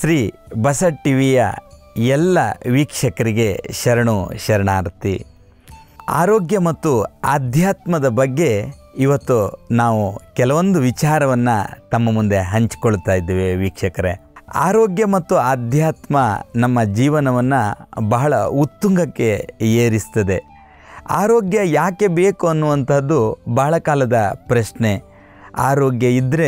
ಶ್ರೀ ಬಸ ಟಿವಿಯ ಎಲ್ಲ ವೀಕ್ಷಕರಿಗೆ ಶರಣು ಶರಣಾರ್ಥಿ. ಆರೋಗ್ಯ ಮತ್ತು ಆಧ್ಯಾತ್ಮದ ಬಗ್ಗೆ ಇವತ್ತು ನಾವು ಕೆಲವೊಂದು ವಿಚಾರವನ್ನು ತಮ್ಮ ಮುಂದೆ ಹಂಚಿಕೊಳ್ತಾ ಇದ್ದೇವೆ ವೀಕ್ಷಕರೇ. ಆರೋಗ್ಯ ಮತ್ತು ಆಧ್ಯಾತ್ಮ ನಮ್ಮ ಜೀವನವನ್ನು ಬಹಳ ಉತ್ತುಂಗಕ್ಕೆ ಏರಿಸ್ತದೆ. ಆರೋಗ್ಯ ಯಾಕೆ ಬೇಕು ಅನ್ನುವಂಥದ್ದು ಬಹಳ ಕಾಲದ ಪ್ರಶ್ನೆ. ಆರೋಗ್ಯ ಇದ್ದರೆ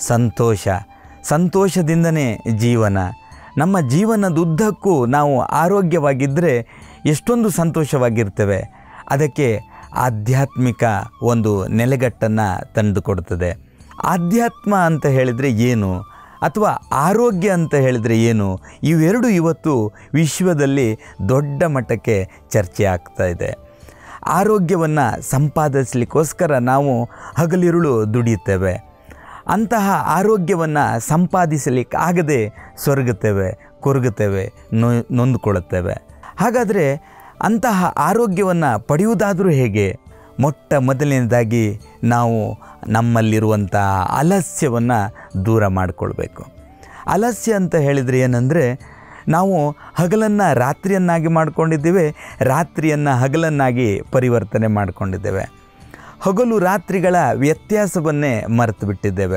ಸಂತೋಷದಿಂದನೇ ಜೀವನ. ನಮ್ಮ ಜೀವನದುದ್ದಕ್ಕೂ ನಾವು ಆರೋಗ್ಯವಾಗಿದ್ದರೆ ಎಷ್ಟೊಂದು ಸಂತೋಷವಾಗಿರ್ತೇವೆ. ಅದಕ್ಕೆ ಆಧ್ಯಾತ್ಮಿಕ ಒಂದು ನೆಲೆಗಟ್ಟನ್ನು ತಂದುಕೊಡ್ತದೆ. ಆಧ್ಯಾತ್ಮ ಅಂತ ಹೇಳಿದರೆ ಏನು, ಅಥವಾ ಆರೋಗ್ಯ ಅಂತ ಹೇಳಿದರೆ ಏನು, ಇವೆರಡು ಇವತ್ತು ವಿಶ್ವದಲ್ಲಿ ದೊಡ್ಡ ಮಟ್ಟಕ್ಕೆ ಚರ್ಚೆ ಆಗ್ತಾ ಇದೆ. ಆರೋಗ್ಯವನ್ನು ಸಂಪಾದಿಸಲಿಕ್ಕೋಸ್ಕರ ನಾವು ಹಗಲಿರುಳು ದುಡಿಯುತ್ತೇವೆ. ಅಂತಹ ಆರೋಗ್ಯವನ್ನು ಸಂಪಾದಿಸಲಿಕ್ಕಾಗದೆ ಸೊರಗುತ್ತೇವೆ, ಕೊರಗುತ್ತೇವೆ, ನೊಂದುಕೊಳ್ಳುತ್ತೇವೆ. ಹಾಗಾದರೆ ಅಂತಹ ಆರೋಗ್ಯವನ್ನು ಪಡೆಯುವುದಾದರೂ ಹೇಗೆ? ಮೊಟ್ಟ ಮೊದಲನೇದಾಗಿ ನಾವು ನಮ್ಮಲ್ಲಿರುವಂತಹ ಆಲಸ್ಯವನ್ನು ದೂರ ಮಾಡಿಕೊಳ್ಬೇಕು. ಆಲಸ್ಯ ಅಂತ ಹೇಳಿದರೆ ಏನಂದರೆ, ನಾವು ಹಗಲನ್ನು ರಾತ್ರಿಯನ್ನಾಗಿ ಮಾಡಿಕೊಂಡಿದ್ದೇವೆ, ರಾತ್ರಿಯನ್ನು ಹಗಲನ್ನಾಗಿ ಪರಿವರ್ತನೆ ಮಾಡಿಕೊಂಡಿದ್ದೇವೆ. ಹಗಲು ರಾತ್ರಿಗಳ ವ್ಯತ್ಯಾಸವನ್ನೇ ಮರೆತು ಬಿಟ್ಟಿದ್ದೇವೆ.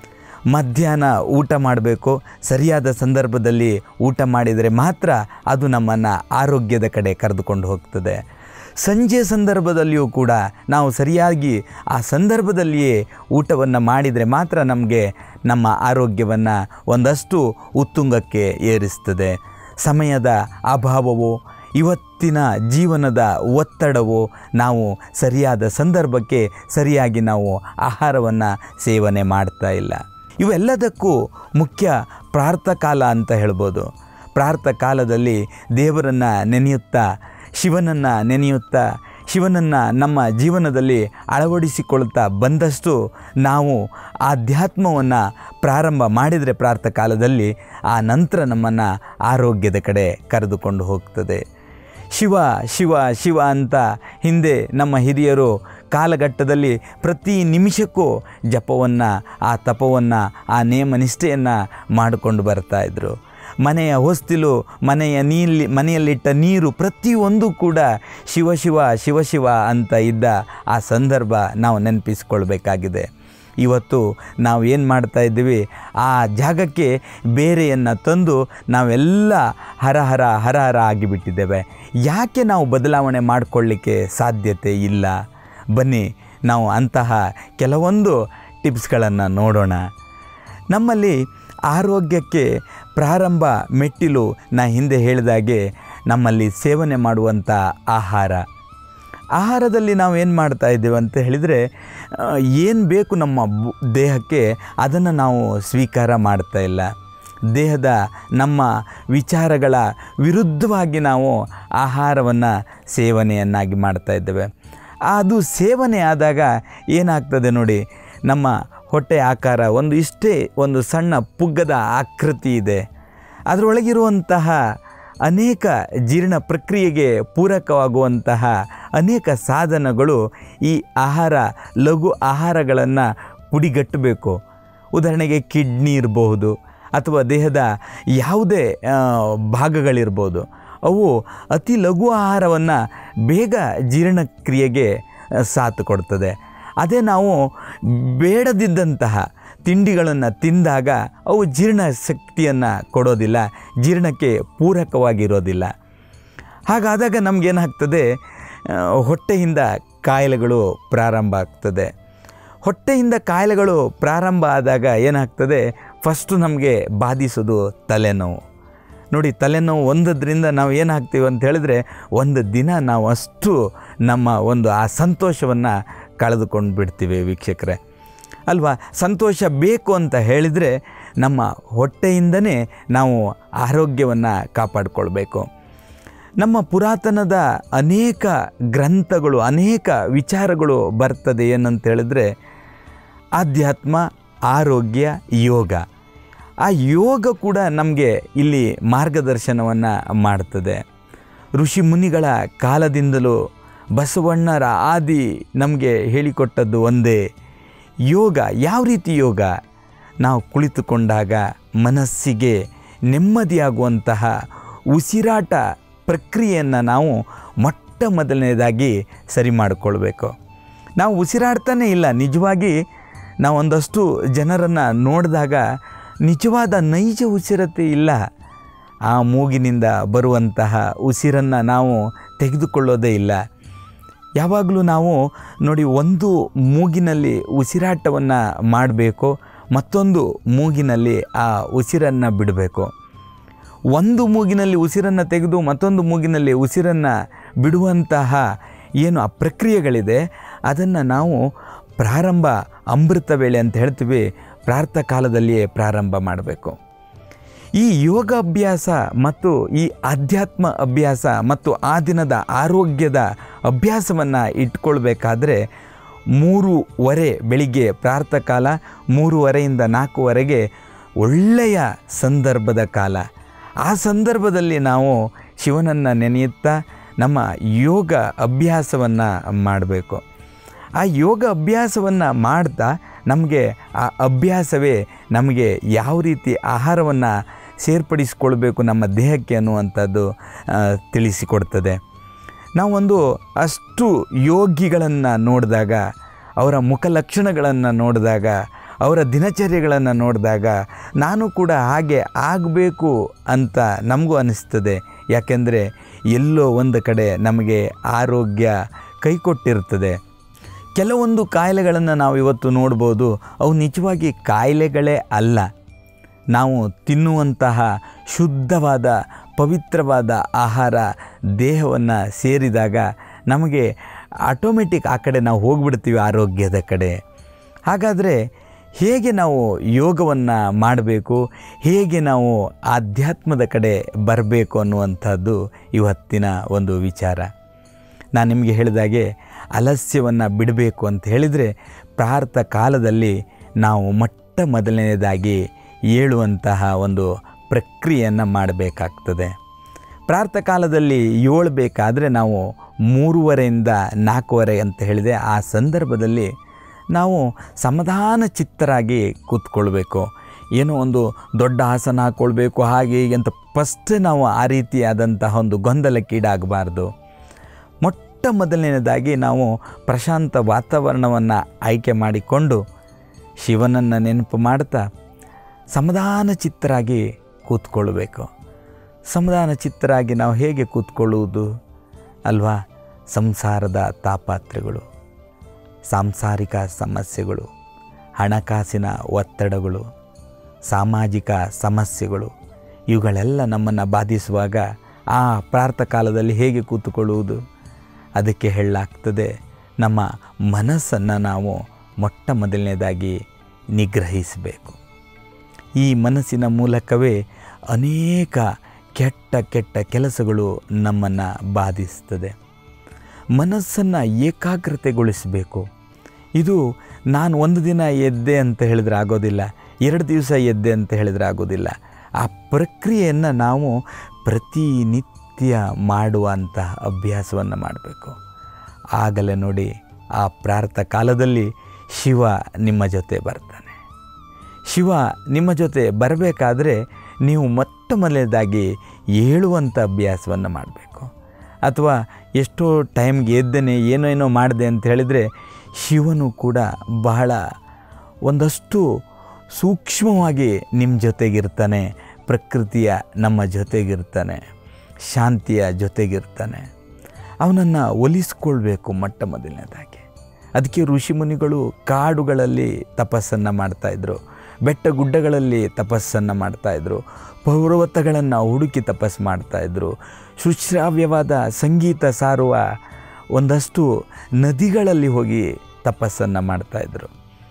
ಮಧ್ಯಾಹ್ನ ಊಟ ಮಾಡಬೇಕು, ಸರಿಯಾದ ಸಂದರ್ಭದಲ್ಲಿ ಊಟ ಮಾಡಿದರೆ ಮಾತ್ರ ಅದು ನಮ್ಮನ್ನು ಆರೋಗ್ಯದ ಕಡೆ ಕರೆದುಕೊಂಡು ಹೋಗ್ತದೆ. ಸಂಜೆ ಸಂದರ್ಭದಲ್ಲಿಯೂ ಕೂಡ ನಾವು ಸರಿಯಾಗಿ ಆ ಸಂದರ್ಭದಲ್ಲಿಯೇ ಊಟವನ್ನು ಮಾಡಿದರೆ ಮಾತ್ರ ನಮಗೆ ನಮ್ಮ ಆರೋಗ್ಯವನ್ನು ಒಂದಷ್ಟು ಉತ್ತುಂಗಕ್ಕೆ ಏರಿಸ್ತದೆ. ಸಮಯದ ಅಭಾವವು, ಇವತ್ತಿನ ಜೀವನದ ಒತ್ತಡವು, ನಾವು ಸರಿಯಾದ ಸಂದರ್ಭಕ್ಕೆ ಸರಿಯಾಗಿ ನಾವು ಆಹಾರವನ್ನು ಸೇವನೆ ಮಾಡ್ತಾ ಇಲ್ಲ. ಇವೆಲ್ಲದಕ್ಕೂ ಮುಖ್ಯ ಪ್ರಾತಃಕಾಲ ಅಂತ ಹೇಳ್ಬೋದು. ಪ್ರಾತಃಕಾಲದಲ್ಲಿ ದೇವರನ್ನು ನೆನೆಯುತ್ತಾ, ಶಿವನನ್ನು ನೆನೆಯುತ್ತಾ, ಶಿವನನ್ನು ನಮ್ಮ ಜೀವನದಲ್ಲಿ ಅಳವಡಿಸಿಕೊಳ್ತಾ ಬಂದಷ್ಟು ನಾವು ಆಧ್ಯಾತ್ಮವನ್ನು ಪ್ರಾರಂಭ ಮಾಡಿದರೆ ಪ್ರಾತಃಕಾಲದಲ್ಲಿ, ಆ ನಂತರ ನಮ್ಮನ್ನು ಆರೋಗ್ಯದ ಕಡೆ ಕರೆದುಕೊಂಡು ಹೋಗ್ತದೆ. ಶಿವ ಶಿವ ಶಿವ ಅಂತ ಹಿಂದೆ ನಮ್ಮ ಹಿರಿಯರು ಕಾಲಘಟ್ಟದಲ್ಲಿ ಪ್ರತಿ ನಿಮಿಷಕ್ಕೂ ಜಪವನ್ನು, ಆ ತಪವನ್ನು, ಆ ನೇಮನಿಷ್ಠೆಯನ್ನು ಮಾಡಿಕೊಂಡು ಬರ್ತಾಯಿದ್ರು. ಮನೆಯ ಹೊಸ್ತಿಲು, ಮನೆಯಲ್ಲಿಟ್ಟ ನೀರು ಪ್ರತಿಯೊಂದು ಕೂಡ ಶಿವ ಶಿವ ಶಿವ ಶಿವ ಅಂತ ಇದ್ದ ಆ ಸಂದರ್ಭ ನಾವು ನೆನಪಿಸ್ಕೊಳ್ಬೇಕಾಗಿದೆ. ಇವತ್ತು ನಾವು ಏನು ಮಾಡ್ತಾ ಇದ್ದೀವಿ, ಆ ಜಾಗಕ್ಕೆ ಬೇರೆಯನ್ನು ತಂದು ನಾವೆಲ್ಲ ಹರಹರ ಆಗಿಬಿಟ್ಟಿದ್ದೇವೆ. ಯಾಕೆ ನಾವು ಬದಲಾವಣೆ ಮಾಡಿಕೊಳ್ಳಿಕ್ಕೆ ಸಾಧ್ಯತೆ ಇಲ್ಲ? ಬನ್ನಿ ನಾವು ಅಂತಹ ಕೆಲವೊಂದು ಟಿಪ್ಸ್ಗಳನ್ನು ನೋಡೋಣ. ನಮ್ಮಲ್ಲಿ ಆರೋಗ್ಯಕ್ಕೆ ಪ್ರಾರಂಭ ಮೆಟ್ಟಿಲು, ನಾ ಹಿಂದೆ ಹೇಳಿದಾಗೆ ನಮ್ಮಲ್ಲಿ ಸೇವನೆ ಮಾಡುವಂಥ ಆಹಾರದಲ್ಲಿ ನಾವು ಏನು ಮಾಡ್ತಾ ಇದ್ದೇವೆ ಅಂತ ಹೇಳಿದರೆ, ಏನು ಬೇಕು ನಮ್ಮ ದೇಹಕ್ಕೆ ಅದನ್ನು ನಾವು ಸ್ವೀಕಾರ ಮಾಡ್ತಾ ಇಲ್ಲ. ದೇಹದ ನಮ್ಮ ವಿಚಾರಗಳ ವಿರುದ್ಧವಾಗಿ ನಾವು ಆಹಾರವನ್ನು ಸೇವನೆಯನ್ನಾಗಿ ಮಾಡ್ತಾ ಇದ್ದೇವೆ. ಅದು ಸೇವನೆ ಆದಾಗ ಏನಾಗ್ತದೆ ನೋಡಿ, ನಮ್ಮ ಹೊಟ್ಟೆ ಆಕಾರ ಒಂದು ಸಣ್ಣ ಪುಗ್ಗದ ಆಕೃತಿ ಇದೆ. ಅದರೊಳಗಿರುವಂತಹ ಅನೇಕ ಜೀರ್ಣ ಪ್ರಕ್ರಿಯೆಗೆ ಪೂರಕವಾಗುವಂತಹ ಅನೇಕ ಸಾಧನಗಳು ಈ ಲಘು ಆಹಾರಗಳನ್ನು ಪುಡಿಗಟ್ಟಬೇಕು. ಉದಾಹರಣೆಗೆ ಕಿಡ್ನಿ ಇರಬಹುದು, ಅಥವಾ ದೇಹದ ಯಾವುದೇ ಭಾಗಗಳಿರ್ಬೋದು. ಅವು ಅತಿ ಲಘು ಆಹಾರವನ್ನು ಬೇಗ ಜೀರ್ಣಕ್ರಿಯೆಗೆ ಸಾಥ್ ಕೊಡ್ತದೆ. ಅದೇ ನಾವು ಬೇಡದಿದ್ದಂತಹ ತಿಂಡಿಗಳನ್ನು ತಿಂದಾಗ ಅವು ಜೀರ್ಣ ಶಕ್ತಿಯನ್ನು ಕೊಡೋದಿಲ್ಲ, ಜೀರ್ಣಕ್ಕೆ ಪೂರಕವಾಗಿರೋದಿಲ್ಲ. ಹಾಗಾದಾಗ ನಮಗೇನಾಗ್ತದೆ, ಹೊಟ್ಟೆಯಿಂದ ಕಾಯಿಲೆಗಳು ಪ್ರಾರಂಭ ಆಗ್ತದೆ. ಹೊಟ್ಟೆಯಿಂದ ಕಾಯಿಲೆಗಳು ಪ್ರಾರಂಭ ಆದಾಗ ಏನಾಗ್ತದೆ, ಫಸ್ಟು ನಮಗೆ ಬಾಧಿಸೋದು ತಲೆನೋವು. ನೋಡಿ, ತಲೆನೋವು ಒಂದರಿಂದ ನಾವು ಏನಾಗ್ತೀವಿ ಅಂತ ಹೇಳಿದ್ರೆ, ಒಂದು ದಿನ ನಾವು ಅಷ್ಟು ನಮ್ಮ ಆ ಸಂತೋಷವನ್ನು ಕಳೆದುಕೊಂಡು ಬಿಡ್ತೀವಿ ವೀಕ್ಷಕರೇ ಅಲ್ವಾ. ಸಂತೋಷ ಬೇಕು ಅಂತ ಹೇಳಿದರೆ ನಮ್ಮ ಹೊಟ್ಟೆಯಿಂದನೇ ನಾವು ಆರೋಗ್ಯವನ್ನು ಕಾಪಾಡಿಕೊಳ್ಬೇಕು. ನಮ್ಮ ಪುರಾತನದ ಅನೇಕ ಗ್ರಂಥಗಳು, ಅನೇಕ ವಿಚಾರಗಳು ಬರ್ತದೆ. ಏನಂತ ಹೇಳಿದ್ರೆ, ಆಧ್ಯಾತ್ಮ, ಆರೋಗ್ಯ, ಯೋಗ. ಆ ಯೋಗ ಕೂಡ ನಮಗೆ ಇಲ್ಲಿ ಮಾರ್ಗದರ್ಶನವನ್ನು ಮಾಡ್ತದೆ. ಋಷಿ ಮುನಿಗಳ ಕಾಲದಿಂದಲೂ ಬಸವಣ್ಣರ ಆದಿ ನಮಗೆ ಹೇಳಿಕೊಟ್ಟದ್ದು ಒಂದೇ, ಯೋಗ. ಯಾವ ರೀತಿ ಯೋಗ? ನಾವು ಕುಳಿತುಕೊಂಡಾಗ ಮನಸ್ಸಿಗೆ ನೆಮ್ಮದಿಯಾಗುವಂತಹ ಉಸಿರಾಟ ಪ್ರಕ್ರಿಯೆಯನ್ನು ನಾವು ಮೊಟ್ಟ ಮೊದಲನೇದಾಗಿ ಸರಿ ಮಾಡಿಕೊಳ್ಬೇಕು. ನಾವು ಉಸಿರಾಡ್ತಾನೇ ಇಲ್ಲ. ನಿಜವಾಗಿ ನಾವು ಒಂದಷ್ಟು ಜನರನ್ನು ನೋಡಿದಾಗ ನಿಜವಾದ ನೈಜ ಉಸಿರತೆ ಇಲ್ಲ. ಆ ಮೂಗಿನಿಂದ ಬರುವಂತಹ ಉಸಿರನ್ನು ನಾವು ತೆಗೆದುಕೊಳ್ಳೋದೇ ಇಲ್ಲ. ಯಾವಾಗಲೂ ನಾವು ನೋಡಿ, ಒಂದು ಮೂಗಿನಲ್ಲಿ ಉಸಿರಾಟವನ್ನು ಮಾಡಬೇಕು, ಮತ್ತೊಂದು ಮೂಗಿನಲ್ಲಿ ಆ ಉಸಿರನ್ನು ಬಿಡಬೇಕು. ಒಂದು ಮೂಗಿನಲ್ಲಿ ಉಸಿರನ್ನು ತೆಗೆದು ಮತ್ತೊಂದು ಮೂಗಿನಲ್ಲಿ ಉಸಿರನ್ನು ಬಿಡುವಂತಹ ಏನು ಆ ಪ್ರಕ್ರಿಯೆಗಳಿದೆ, ಅದನ್ನು ನಾವು ಪ್ರಾರಂಭ ಅಮೃತ ವೇಳೆ ಅಂತ ಹೇಳ್ತೀವಿ, ಪ್ರಾತಃ ಕಾಲದಲ್ಲಿಯೇ ಪ್ರಾರಂಭ ಮಾಡಬೇಕು. ಈ ಯೋಗ ಅಭ್ಯಾಸ ಮತ್ತು ಈ ಅಧ್ಯಾತ್ಮ ಅಭ್ಯಾಸ ಮತ್ತು ಆ ದಿನದ ಆರೋಗ್ಯದ ಅಭ್ಯಾಸವನ್ನು ಇಟ್ಕೊಳ್ಬೇಕಾದ್ರೆ 3:30 ಬೆಳಿಗ್ಗೆ ಪ್ರಾತಃ ಕಾಲ, 3:30ಯಿಂದ 4:00 ಒಳ್ಳೆಯ ಸಂದರ್ಭದ ಕಾಲ. ಆ ಸಂದರ್ಭದಲ್ಲಿ ನಾವು ಶಿವನನ್ನು ನೆನೆಯುತ್ತಾ ನಮ್ಮ ಯೋಗ ಅಭ್ಯಾಸವನ್ನು ಮಾಡಬೇಕು. ಆ ಯೋಗ ಅಭ್ಯಾಸವನ್ನು ಮಾಡ್ತಾ ನಮಗೆ ಆ ಅಭ್ಯಾಸವೇ ನಮಗೆ ಯಾವ ರೀತಿ ಆಹಾರವನ್ನು ಸೇರ್ಪಡಿಸಿಕೊಳ್ಬೇಕು ನಮ್ಮ ದೇಹಕ್ಕೆ ಅನ್ನುವಂಥದ್ದು ತಿಳಿಸಿಕೊಡ್ತದೆ. ನಾವೊಂದು ಅಷ್ಟು ಯೋಗಿಗಳನ್ನು ನೋಡಿದಾಗ, ಅವರ ಮುಖಲಕ್ಷಣಗಳನ್ನು ನೋಡಿದಾಗ, ಅವರ ದಿನಚರ್ಯಗಳನ್ನು ನೋಡಿದಾಗ ನಾನು ಕೂಡ ಹಾಗೆ ಆಗಬೇಕು ಅಂತ ನಮಗೂ ಅನ್ನಿಸ್ತದೆ. ಯಾಕೆಂದರೆ ಎಲ್ಲೋ ಒಂದು ಕಡೆ ನಮಗೆ ಆರೋಗ್ಯ ಕೈಕೊಟ್ಟಿರ್ತದೆ. ಕೆಲವೊಂದು ಕಾಯಿಲೆಗಳನ್ನು ನಾವು ಇವತ್ತು ನೋಡ್ಬೋದು, ಅವು ನಿಜವಾಗಿ ಕಾಯಿಲೆಗಳೇ ಅಲ್ಲ. ನಾವು ತಿನ್ನುವಂತಹ ಶುದ್ಧವಾದ ಪವಿತ್ರವಾದ ಆಹಾರ ದೇಹವನ್ನು ಸೇರಿದಾಗ ನಮಗೆ ಆಟೋಮೆಟಿಕ್ ಆ ಕಡೆ ನಾವು ಹೋಗ್ಬಿಡ್ತೀವಿ, ಆರೋಗ್ಯದ ಕಡೆ. ಹಾಗಾದರೆ ಹೇಗೆ ನಾವು ಯೋಗವನ್ನು ಮಾಡಬೇಕು, ಹೇಗೆ ನಾವು ಆಧ್ಯಾತ್ಮದ ಕಡೆ ಬರಬೇಕು ಅನ್ನುವಂಥದ್ದು ಇವತ್ತಿನ ಒಂದು ವಿಚಾರ. ನಾನು ನಿಮಗೆ ಹೇಳಿದಾಗೆ ಆಲಸ್ಯವನ್ನು ಬಿಡಬೇಕು ಅಂತ ಹೇಳಿದರೆ ಪ್ರಾತಃ ಕಾಲದಲ್ಲಿ ನಾವು ಮೊಟ್ಟ ಮೊದಲನೇದಾಗಿ ಏಳುವಂತಹ ಒಂದು ಪ್ರಕ್ರಿಯೆಯನ್ನು ಮಾಡಬೇಕಾಗ್ತದೆ. ಪ್ರಾತಃ ಕಾಲದಲ್ಲಿ ಏಳಬೇಕಾದ್ರೆ ನಾವು 3:30ಯಿಂದ 4:00 ಅಂತ ಹೇಳಿದೆ. ಆ ಸಂದರ್ಭದಲ್ಲಿ ನಾವು ಸಮಾಧಾನ ಚಿತ್ತರಾಗಿ ಕೂತ್ಕೊಳ್ಬೇಕು. ಏನೋ ಒಂದು ದೊಡ್ಡ ಆಸನ ಹಾಕ್ಕೊಳ್ಬೇಕು ಹಾಗೆ ಹೀಗೆ ಅಂತ ಫಸ್ಟ್ ನಾವು ಆ ರೀತಿಯಾದಂತಹ ಒಂದು ಗೊಂದಲಕ್ಕೀಡಾಗಬಾರ್ದು. ಮೊಟ್ಟ ಮೊದಲನೇದಾಗಿ ನಾವು ಪ್ರಶಾಂತ ವಾತಾವರಣವನ್ನು ಆಯ್ಕೆ ಮಾಡಿಕೊಂಡು ಶಿವನನ್ನು ನೆನಪು ಮಾಡ್ತಾ ಸಮಾಧಾನ ಚಿತ್ತರಾಗಿ ಕೂತ್ಕೊಳ್ಬೇಕು. ಸಮಾಧಾನ ಚಿತ್ತರಾಗಿ ನಾವು ಹೇಗೆ ಕೂತ್ಕೊಳ್ಳುವುದು ಅಲ್ವಾ? ಸಂಸಾರದ ತಾಪತ್ರಗಳು, ಸಾಂಸಾರಿಕ ಸಮಸ್ಯೆಗಳು, ಹಣಕಾಸಿನ ಒತ್ತಡಗಳು, ಸಾಮಾಜಿಕ ಸಮಸ್ಯೆಗಳು, ಇವುಗಳೆಲ್ಲ ನಮ್ಮನ್ನು ಬಾಧಿಸುವಾಗ ಆ ಪ್ರಾತಃ ಕಾಲದಲ್ಲಿ ಹೇಗೆ ಕೂತುಕೊಳ್ಳುವುದು? ಅದಕ್ಕೆ ಹೇಳಲಾಗ್ತದೆ, ನಮ್ಮ ಮನಸ್ಸನ್ನು ನಾವು ಮೊಟ್ಟ ಮೊದಲನೇದಾಗಿ ನಿಗ್ರಹಿಸಬೇಕು. ಈ ಮನಸ್ಸಿನ ಮೂಲಕವೇ ಅನೇಕ ಕೆಟ್ಟ ಕೆಟ್ಟ ಕೆಲಸಗಳು ನಮ್ಮನ್ನು ಬಾಧಿಸ್ತದೆ. ಮನಸ್ಸನ್ನು ಏಕಾಗ್ರತೆಗೊಳಿಸಬೇಕು. ಇದು ನಾನು ಒಂದು ದಿನ ಎದ್ದೆ ಅಂತ ಹೇಳಿದ್ರೆ ಆಗೋದಿಲ್ಲ, 2 ದಿವಸ ಎದ್ದೆ ಅಂತ ಹೇಳಿದ್ರೆ ಆಗೋದಿಲ್ಲ. ಆ ಪ್ರಕ್ರಿಯೆಯನ್ನು ನಾವು ಪ್ರತಿನಿತ್ಯ ಮಾಡುವಂತಹ ಅಭ್ಯಾಸವನ್ನು ಮಾಡಬೇಕು. ಆಗಲೇ ನೋಡಿ ಆ ಪ್ರಾತಃ ಕಾಲದಲ್ಲಿ ಶಿವ ನಿಮ್ಮ ಜೊತೆ ಬರ್ತಾನೆ. ಶಿವ ನಿಮ್ಮ ಜೊತೆ ಬರಬೇಕಾದ್ರೆ ನೀವು ಮೊಟ್ಟ ಮೊದಲನೇದಾಗಿ ಏಳುವಂಥ ಅಭ್ಯಾಸವನ್ನು ಮಾಡಬೇಕು. ಅಥವಾ ಎಷ್ಟೋ ಟೈಮ್ಗೆ ಎದ್ದೇನೆ ಏನೋ ಮಾಡಿದೆ ಅಂತ ಹೇಳಿದರೆ ಶಿವನು ಕೂಡ ಬಹಳ ಒಂದಷ್ಟು ಸೂಕ್ಷ್ಮವಾಗಿ ನಿಮ್ಮ ಜೊತೆಗಿರ್ತಾನೆ. ಪ್ರಕೃತಿಯ ನಮ್ಮ ಜೊತೆಗಿರ್ತಾನೆ, ಶಾಂತಿಯ ಜೊತೆಗಿರ್ತಾನೆ. ಅವನನ್ನು ಒಲಿಸ್ಕೊಳ್ಬೇಕು ಮೊಟ್ಟ ಮೊದಲನೇದಾಗಿ. ಅದಕ್ಕೆ ಋಷಿಮುನಿಗಳು ಕಾಡುಗಳಲ್ಲಿ ತಪಸ್ಸನ್ನು ಮಾಡ್ತಾಯಿದ್ರು, ಬೆಟ್ಟ ಗುಡ್ಡಗಳಲ್ಲಿ ತಪಸ್ಸನ್ನು ಮಾಡ್ತಾಯಿದ್ರು, ಪರ್ವತಗಳನ್ನು ಹುಡುಕಿ ತಪಸ್ಸು ಮಾಡ್ತಾಯಿದ್ರು, ಸುಶ್ರಾವ್ಯವಾದ ಸಂಗೀತ ಸಾರುವ ಒಂದಷ್ಟು ನದಿಗಳಲ್ಲಿ ಹೋಗಿ ತಪಸ್ಸನ್ನು ಮಾಡ್ತಾಯಿದ್ರು.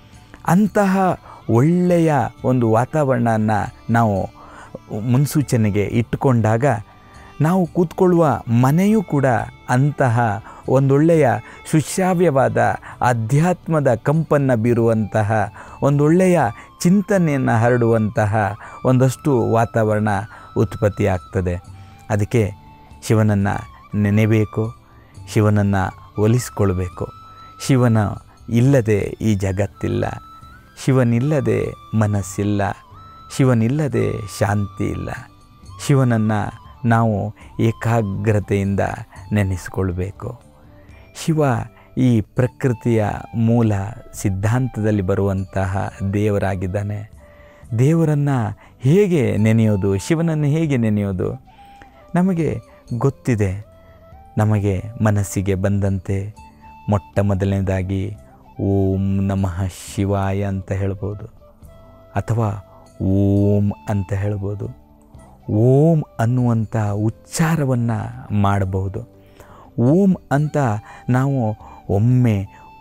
ಅಂತಹ ಒಳ್ಳೆಯ ಒಂದು ವಾತಾವರಣವನ್ನು ನಾವು ಮುನ್ಸೂಚನೆಗೆ ಇಟ್ಟುಕೊಂಡಾಗ ನಾವು ಕೂತ್ಕೊಳ್ಳುವ ಮನೆಯೂ ಕೂಡ ಅಂತಹ ಒಂದೊಳ್ಳೆಯ ಸುಶ್ರಾವ್ಯವಾದ ಅಧ್ಯಾತ್ಮದ ಕಂಪನ್ನು ಬೀರುವಂತಹ ಒಂದೊಳ್ಳೆಯ ಚಿಂತನೆಯನ್ನು ಹರಡುವಂತಹ ಒಂದಷ್ಟು ವಾತಾವರಣ ಉತ್ಪತ್ತಿಯಾಗ್ತದೆ. ಅದಕ್ಕೆ ಶಿವನನ್ನು ನೆನೆಯಬೇಕು, ಶಿವನನ್ನು ಒಲಿಸ್ಕೊಳ್ಬೇಕು. ಶಿವನ ಇಲ್ಲದೆ ಈ ಜಗತ್ತಿಲ್ಲ, ಶಿವನಿಲ್ಲದೆ ಮನಸ್ಸಿಲ್ಲ, ಶಿವನಿಲ್ಲದೆ ಶಾಂತಿ ಇಲ್ಲ. ಶಿವನನ್ನು ನಾವು ಏಕಾಗ್ರತೆಯಿಂದ ನೆನೆಸಿಕೊಳ್ಬೇಕು. ಶಿವ ಈ ಪ್ರಕೃತಿಯ ಮೂಲ ಸಿದ್ಧಾಂತದಲ್ಲಿ ಬರುವಂತಹ ದೇವರಾಗಿದ್ದಾನೆ. ದೇವರನ್ನು ಹೇಗೆ ನೆನೆಯೋದು, ಶಿವನನ್ನು ಹೇಗೆ ನೆನೆಯೋದು? ನಮಗೆ ಗೊತ್ತಿದೆ. ನಮಗೆ ಮನಸ್ಸಿಗೆ ಬಂದಂತೆ ಮೊಟ್ಟ ಮೊದಲನೇದಾಗಿ ಓಂ ನಮಃ ಶಿವಾಯ ಅಂತ ಹೇಳ್ಬೋದು, ಅಥವಾ ಓಂ ಅಂತ ಹೇಳ್ಬೋದು. ಓಂ ಅನ್ನುವಂಥ ಉಚ್ಚಾರವನ್ನು ಮಾಡಬಹುದು. ಓಂ ಅಂತ ನಾವು ಒಮ್ಮೆ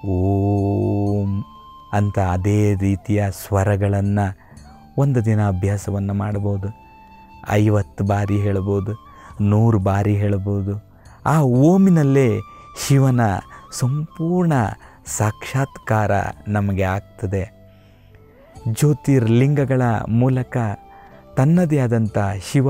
ಓಂ ಅಂತ ಅದೇ ರೀತಿಯ ಸ್ವರಗಳನ್ನು ಒಂದು ದಿನ ಅಭ್ಯಾಸವನ್ನು ಮಾಡ್ಬೋದು. 50 ಬಾರಿ ಹೇಳ್ಬೋದು, 100 ಬಾರಿ ಹೇಳ್ಬೋದು. ಆ ಓಮಿನಲ್ಲೇ ಶಿವನ ಸಂಪೂರ್ಣ ಸಾಕ್ಷಾತ್ಕಾರ ನಮಗೆ ಆಗ್ತದೆ. ಜ್ಯೋತಿರ್ಲಿಂಗಗಳ ಮೂಲಕ ತನ್ನದೇ ಆದಂಥ ಶಿವ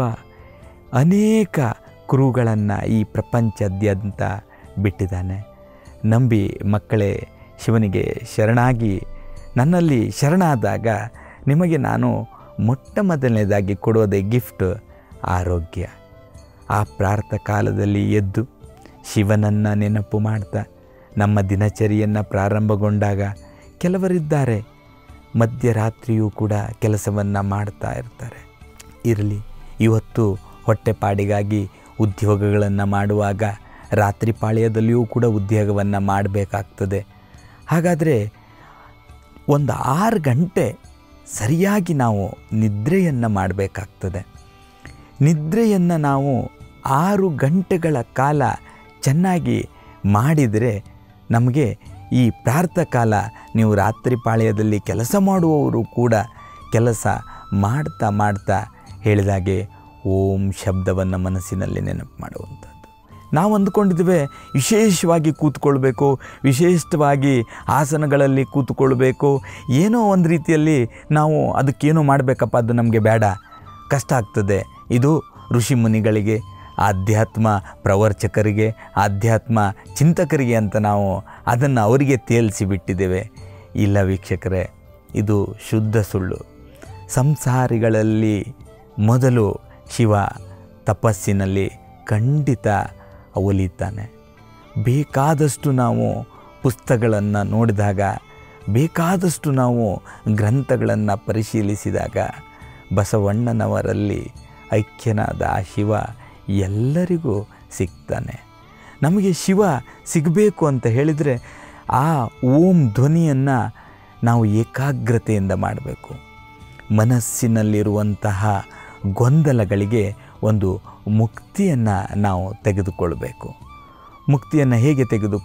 ಅನೇಕ ಕುರುಗಳನ್ನು ಈ ಪ್ರಪಂಚಾದ್ಯಂತ ಬಿಟ್ಟಿದ್ದಾನೆ. ನಂಬಿ ಮಕ್ಕಳೇ, ಶಿವನಿಗೆ ಶರಣಾಗಿ ನನ್ನಲ್ಲಿ ಶರಣಾದಾಗ ನಿಮಗೆ ನಾನು ಮೊಟ್ಟ ಮೊದಲನೇದಾಗಿ ಕೊಡೋದೇ ಗಿಫ್ಟ್ ಆರೋಗ್ಯ. ಆ ಪ್ರಾತಃ ಕಾಲದಲ್ಲಿ ಎದ್ದು ಶಿವನನ್ನು ನೆನಪು ಮಾಡ್ತಾ ನಮ್ಮ ದಿನಚರಿಯನ್ನು ಪ್ರಾರಂಭಗೊಂಡಾಗ ಕೆಲವರಿದ್ದಾರೆ ಮಧ್ಯರಾತ್ರಿಯೂ ಕೂಡ ಕೆಲಸವನ್ನು ಮಾಡ್ತಾ ಇರ್ತಾರೆ. ಇರಲಿ, ಇವತ್ತು ಹೊಟ್ಟೆಪಾಡಿಗಾಗಿ ಉದ್ಯೋಗಗಳನ್ನು ಮಾಡುವಾಗ ರಾತ್ರಿ ಪಾಳ್ಯದಲ್ಲಿಯೂ ಕೂಡ ಉದ್ಯೋಗವನ್ನು ಮಾಡಬೇಕಾಗ್ತದೆ. ಹಾಗಾದರೆ ಒಂದು 6 ಗಂಟೆ ಸರಿಯಾಗಿ ನಾವು ನಿದ್ರೆಯನ್ನು ಮಾಡಬೇಕಾಗ್ತದೆ. ನಿದ್ರೆಯನ್ನು ನಾವು 6 ಗಂಟೆಗಳ ಕಾಲ ಚೆನ್ನಾಗಿ ಮಾಡಿದರೆ ನಮಗೆ ಈ ಪ್ರಾತಃ ಕಾಲ, ನೀವು ರಾತ್ರಿ ಪಾಳ್ಯದಲ್ಲಿ ಕೆಲಸ ಮಾಡುವವರು ಕೂಡ ಕೆಲಸ ಮಾಡ್ತಾ ಮಾಡ್ತಾ ಹೇಳಿದಾಗೆ ಓಂ ಶಬ್ದವನ್ನು ಮನಸ್ಸಿನಲ್ಲಿ ನೆನಪು ಮಾಡುವಂಥದ್ದು. ನಾವು ಅಂದ್ಕೊಂಡಿದ್ದೇವೆ ವಿಶೇಷವಾಗಿ ಕೂತ್ಕೊಳ್ಬೇಕು, ವಿಶೇಷವಾಗಿ ಆಸನಗಳಲ್ಲಿ ಕೂತ್ಕೊಳ್ಬೇಕು, ಏನೋ ಒಂದು ರೀತಿಯಲ್ಲಿ ನಾವು ಅದಕ್ಕೇನೋ ಮಾಡಬೇಕಪ್ಪ, ಅದು ನಮಗೆ ಬೇಡ, ಕಷ್ಟ ಆಗ್ತದೆ. ಇದು ಋಷಿ ಮುನಿಗಳಿಗೆ, ಆಧ್ಯಾತ್ಮ ಪ್ರವರ್ಚಕರಿಗೆ, ಆಧ್ಯಾತ್ಮ ಚಿಂತಕರಿಗೆ ಅಂತ ನಾವು ಅದನ್ನು ಅವರಿಗೆ ತೇಲಿಸಿ ಬಿಟ್ಟಿದ್ದೇವೆ. ಇಲ್ಲ ವೀಕ್ಷಕರೇ, ಇದು ಶುದ್ಧ ಸುಳ್ಳು. ಸಂಸಾರಿಗಳಲ್ಲಿ ಮೊದಲು ಶಿವ ತಪಸ್ಸಿನಲ್ಲಿ ಖಂಡಿತ ಒಲಿತಾನೆ. ಬೇಕಾದಷ್ಟು ನಾವು ಪುಸ್ತಕಗಳನ್ನು ನೋಡಿದಾಗ, ಬೇಕಾದಷ್ಟು ನಾವು ಗ್ರಂಥಗಳನ್ನು ಪರಿಶೀಲಿಸಿದಾಗ ಬಸವಣ್ಣನವರಲ್ಲಿ ಐಕ್ಯನಾದ ಆ ಶಿವ ಎಲ್ಲರಿಗೂ ಸಿಗ್ತಾನೆ. ನಮಗೆ ಶಿವ ಸಿಗಬೇಕು ಅಂತ ಹೇಳಿದರೆ ಆ ಓಂ ಧ್ವನಿಯನ್ನು ನಾವು ಏಕಾಗ್ರತೆಯಿಂದ ಮಾಡಬೇಕು. ಮನಸ್ಸಿನಲ್ಲಿರುವಂತಹ ಗೊಂದಲಗಳಿಗೆ ಒಂದು ಮುಕ್ತಿಯನ್ನು ನಾವು ತೆಗೆದುಕೊಳ್ಬೇಕು. ಮುಕ್ತಿಯನ್ನು ಹೇಗೆ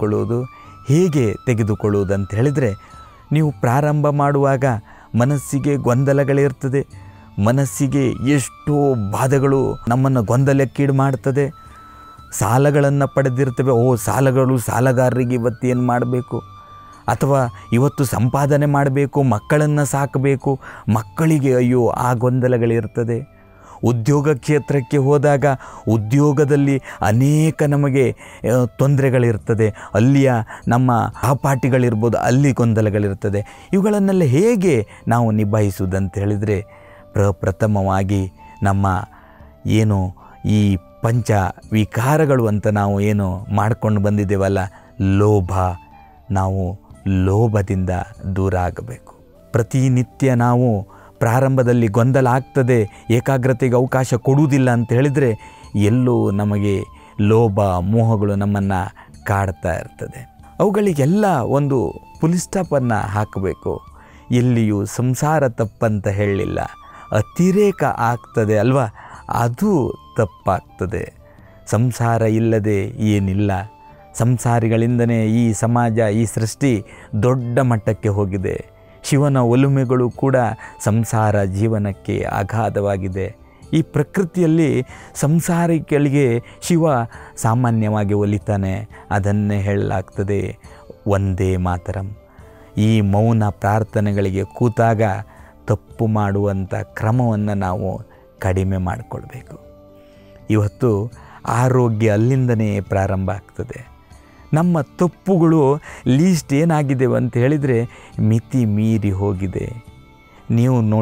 ತೆಗೆದುಕೊಳ್ಳುವುದು ಅಂತ ಹೇಳಿದರೆ, ನೀವು ಪ್ರಾರಂಭ ಮಾಡುವಾಗ ಮನಸ್ಸಿಗೆ ಗೊಂದಲಗಳಿರ್ತದೆ. ಮನಸ್ಸಿಗೆ ಎಷ್ಟೋ ಬಾಧೆಗಳು ನಮ್ಮನ್ನು ಗೊಂದಲಕ್ಕೀಡು ಮಾಡ್ತದೆ. ಸಾಲಗಳನ್ನು ಪಡೆದಿರ್ತವೆ. ಸಾಲಗಾರರಿಗೆ ಇವತ್ತೇನು ಮಾಡಬೇಕು, ಅಥವಾ ಇವತ್ತು ಸಂಪಾದನೆ ಮಾಡಬೇಕು, ಮಕ್ಕಳನ್ನು ಸಾಕಬೇಕು, ಮಕ್ಕಳಿಗೆ ಅಯ್ಯೋ ಆ ಗೊಂದಲಗಳಿರ್ತದೆ. ಉದ್ಯೋಗ ಕ್ಷೇತ್ರಕ್ಕೆ ಹೋದಾಗ ಉದ್ಯೋಗದಲ್ಲಿ ಅನೇಕ ನಮಗೆ ತೊಂದರೆಗಳಿರ್ತದೆ. ಅಲ್ಲಿಯ ನಮ್ಮ ಸಹಪಾಠಿಗಳಿರ್ಬೋದು, ಅಲ್ಲಿ ಗೊಂದಲಗಳಿರ್ತದೆ. ಇವುಗಳನ್ನೆಲ್ಲ ಹೇಗೆ ನಾವು ನಿಭಾಯಿಸುವುದಂತ ಹೇಳಿದರೆ, ಪ್ರಥಮವಾಗಿ ನಮ್ಮ ಏನು ಈ ಪಂಚ ವಿಕಾರಗಳು ಅಂತ ನಾವು ಏನು ಮಾಡ್ಕೊಂಡು ಬಂದಿದ್ದೇವಲ್ಲ, ನಾವು ಲೋಭದಿಂದ ದೂರ ಆಗಬೇಕು. ಪ್ರತಿನಿತ್ಯ ನಾವು ಪ್ರಾರಂಭದಲ್ಲಿ ಗೊಂದಲ ಆಗ್ತದೆ, ಏಕಾಗ್ರತೆಗೆ ಅವಕಾಶ ಕೊಡುವುದಿಲ್ಲ ಅಂತ ಹೇಳಿದರೆ ಎಲ್ಲೋ ನಮಗೆ ಲೋಭ ಮೋಹಗಳು ನಮ್ಮನ್ನು ಕಾಡ್ತಾ ಇರ್ತದೆ. ಅವುಗಳಿಗೆಲ್ಲ ಒಂದು ಫುಲ್ ಸ್ಟಾಪನ್ನು ಹಾಕಬೇಕು. ಎಲ್ಲಿಯೂ ಸಂಸಾರ ತಪ್ಪಂತ ಹೇಳಲಿಲ್ಲ, ಅತಿರೇಕ ಆಗ್ತದೆ ಅಲ್ವಾ, ಅದು ತಪ್ಪಾಗ್ತದೆ. ಸಂಸಾರ ಇಲ್ಲದೆ ಏನಿಲ್ಲ. ಸಂಸಾರಿಗಳಿಂದನೇ ಈ ಸಮಾಜ, ಈ ಸೃಷ್ಟಿ ದೊಡ್ಡ ಮಟ್ಟಕ್ಕೆ ಹೋಗಿದೆ. ಶಿವನ ಒಲುಮೆಗಳು ಕೂಡ ಸಂಸಾರ ಜೀವನಕ್ಕೆ ಅಗಾಧವಾಗಿದೆ. ಈ ಪ್ರಕೃತಿಯಲ್ಲಿ ಸಂಸಾರಿಗಳಿಗೆ ಶಿವ ಸಾಮಾನ್ಯವಾಗಿ ಒಲಿತಾನೆ. ಅದನ್ನೇ ಹೇಳಲಾಗ್ತದೆ ವಂದೇ ಮಾತರಂ. ಈ ಮೌನ ಪ್ರಾರ್ಥನೆಗಳಿಗೆ ಕೂತಾಗ ತಪ್ಪು ಮಾಡುವಂಥ ಕ್ರಮವನ್ನು ನಾವು ಕಡಿಮೆ ಮಾಡಿಕೊಳ್ಬೇಕು. ಇವತ್ತು ಆರೋಗ್ಯ ಅಲ್ಲಿಂದನೇ ಪ್ರಾರಂಭ ಆಗ್ತದೆ. ನಮ್ಮ ತಪ್ಪುಗಳು ಲೀಸ್ಟ್ ಏನಾಗಿದ್ದೇವೆ ಅಂತ ಹೇಳಿದರೆ ಮಿತಿ ಮೀರಿ ಹೋಗಿದೆ. ನೀವು ನೋಡಿ,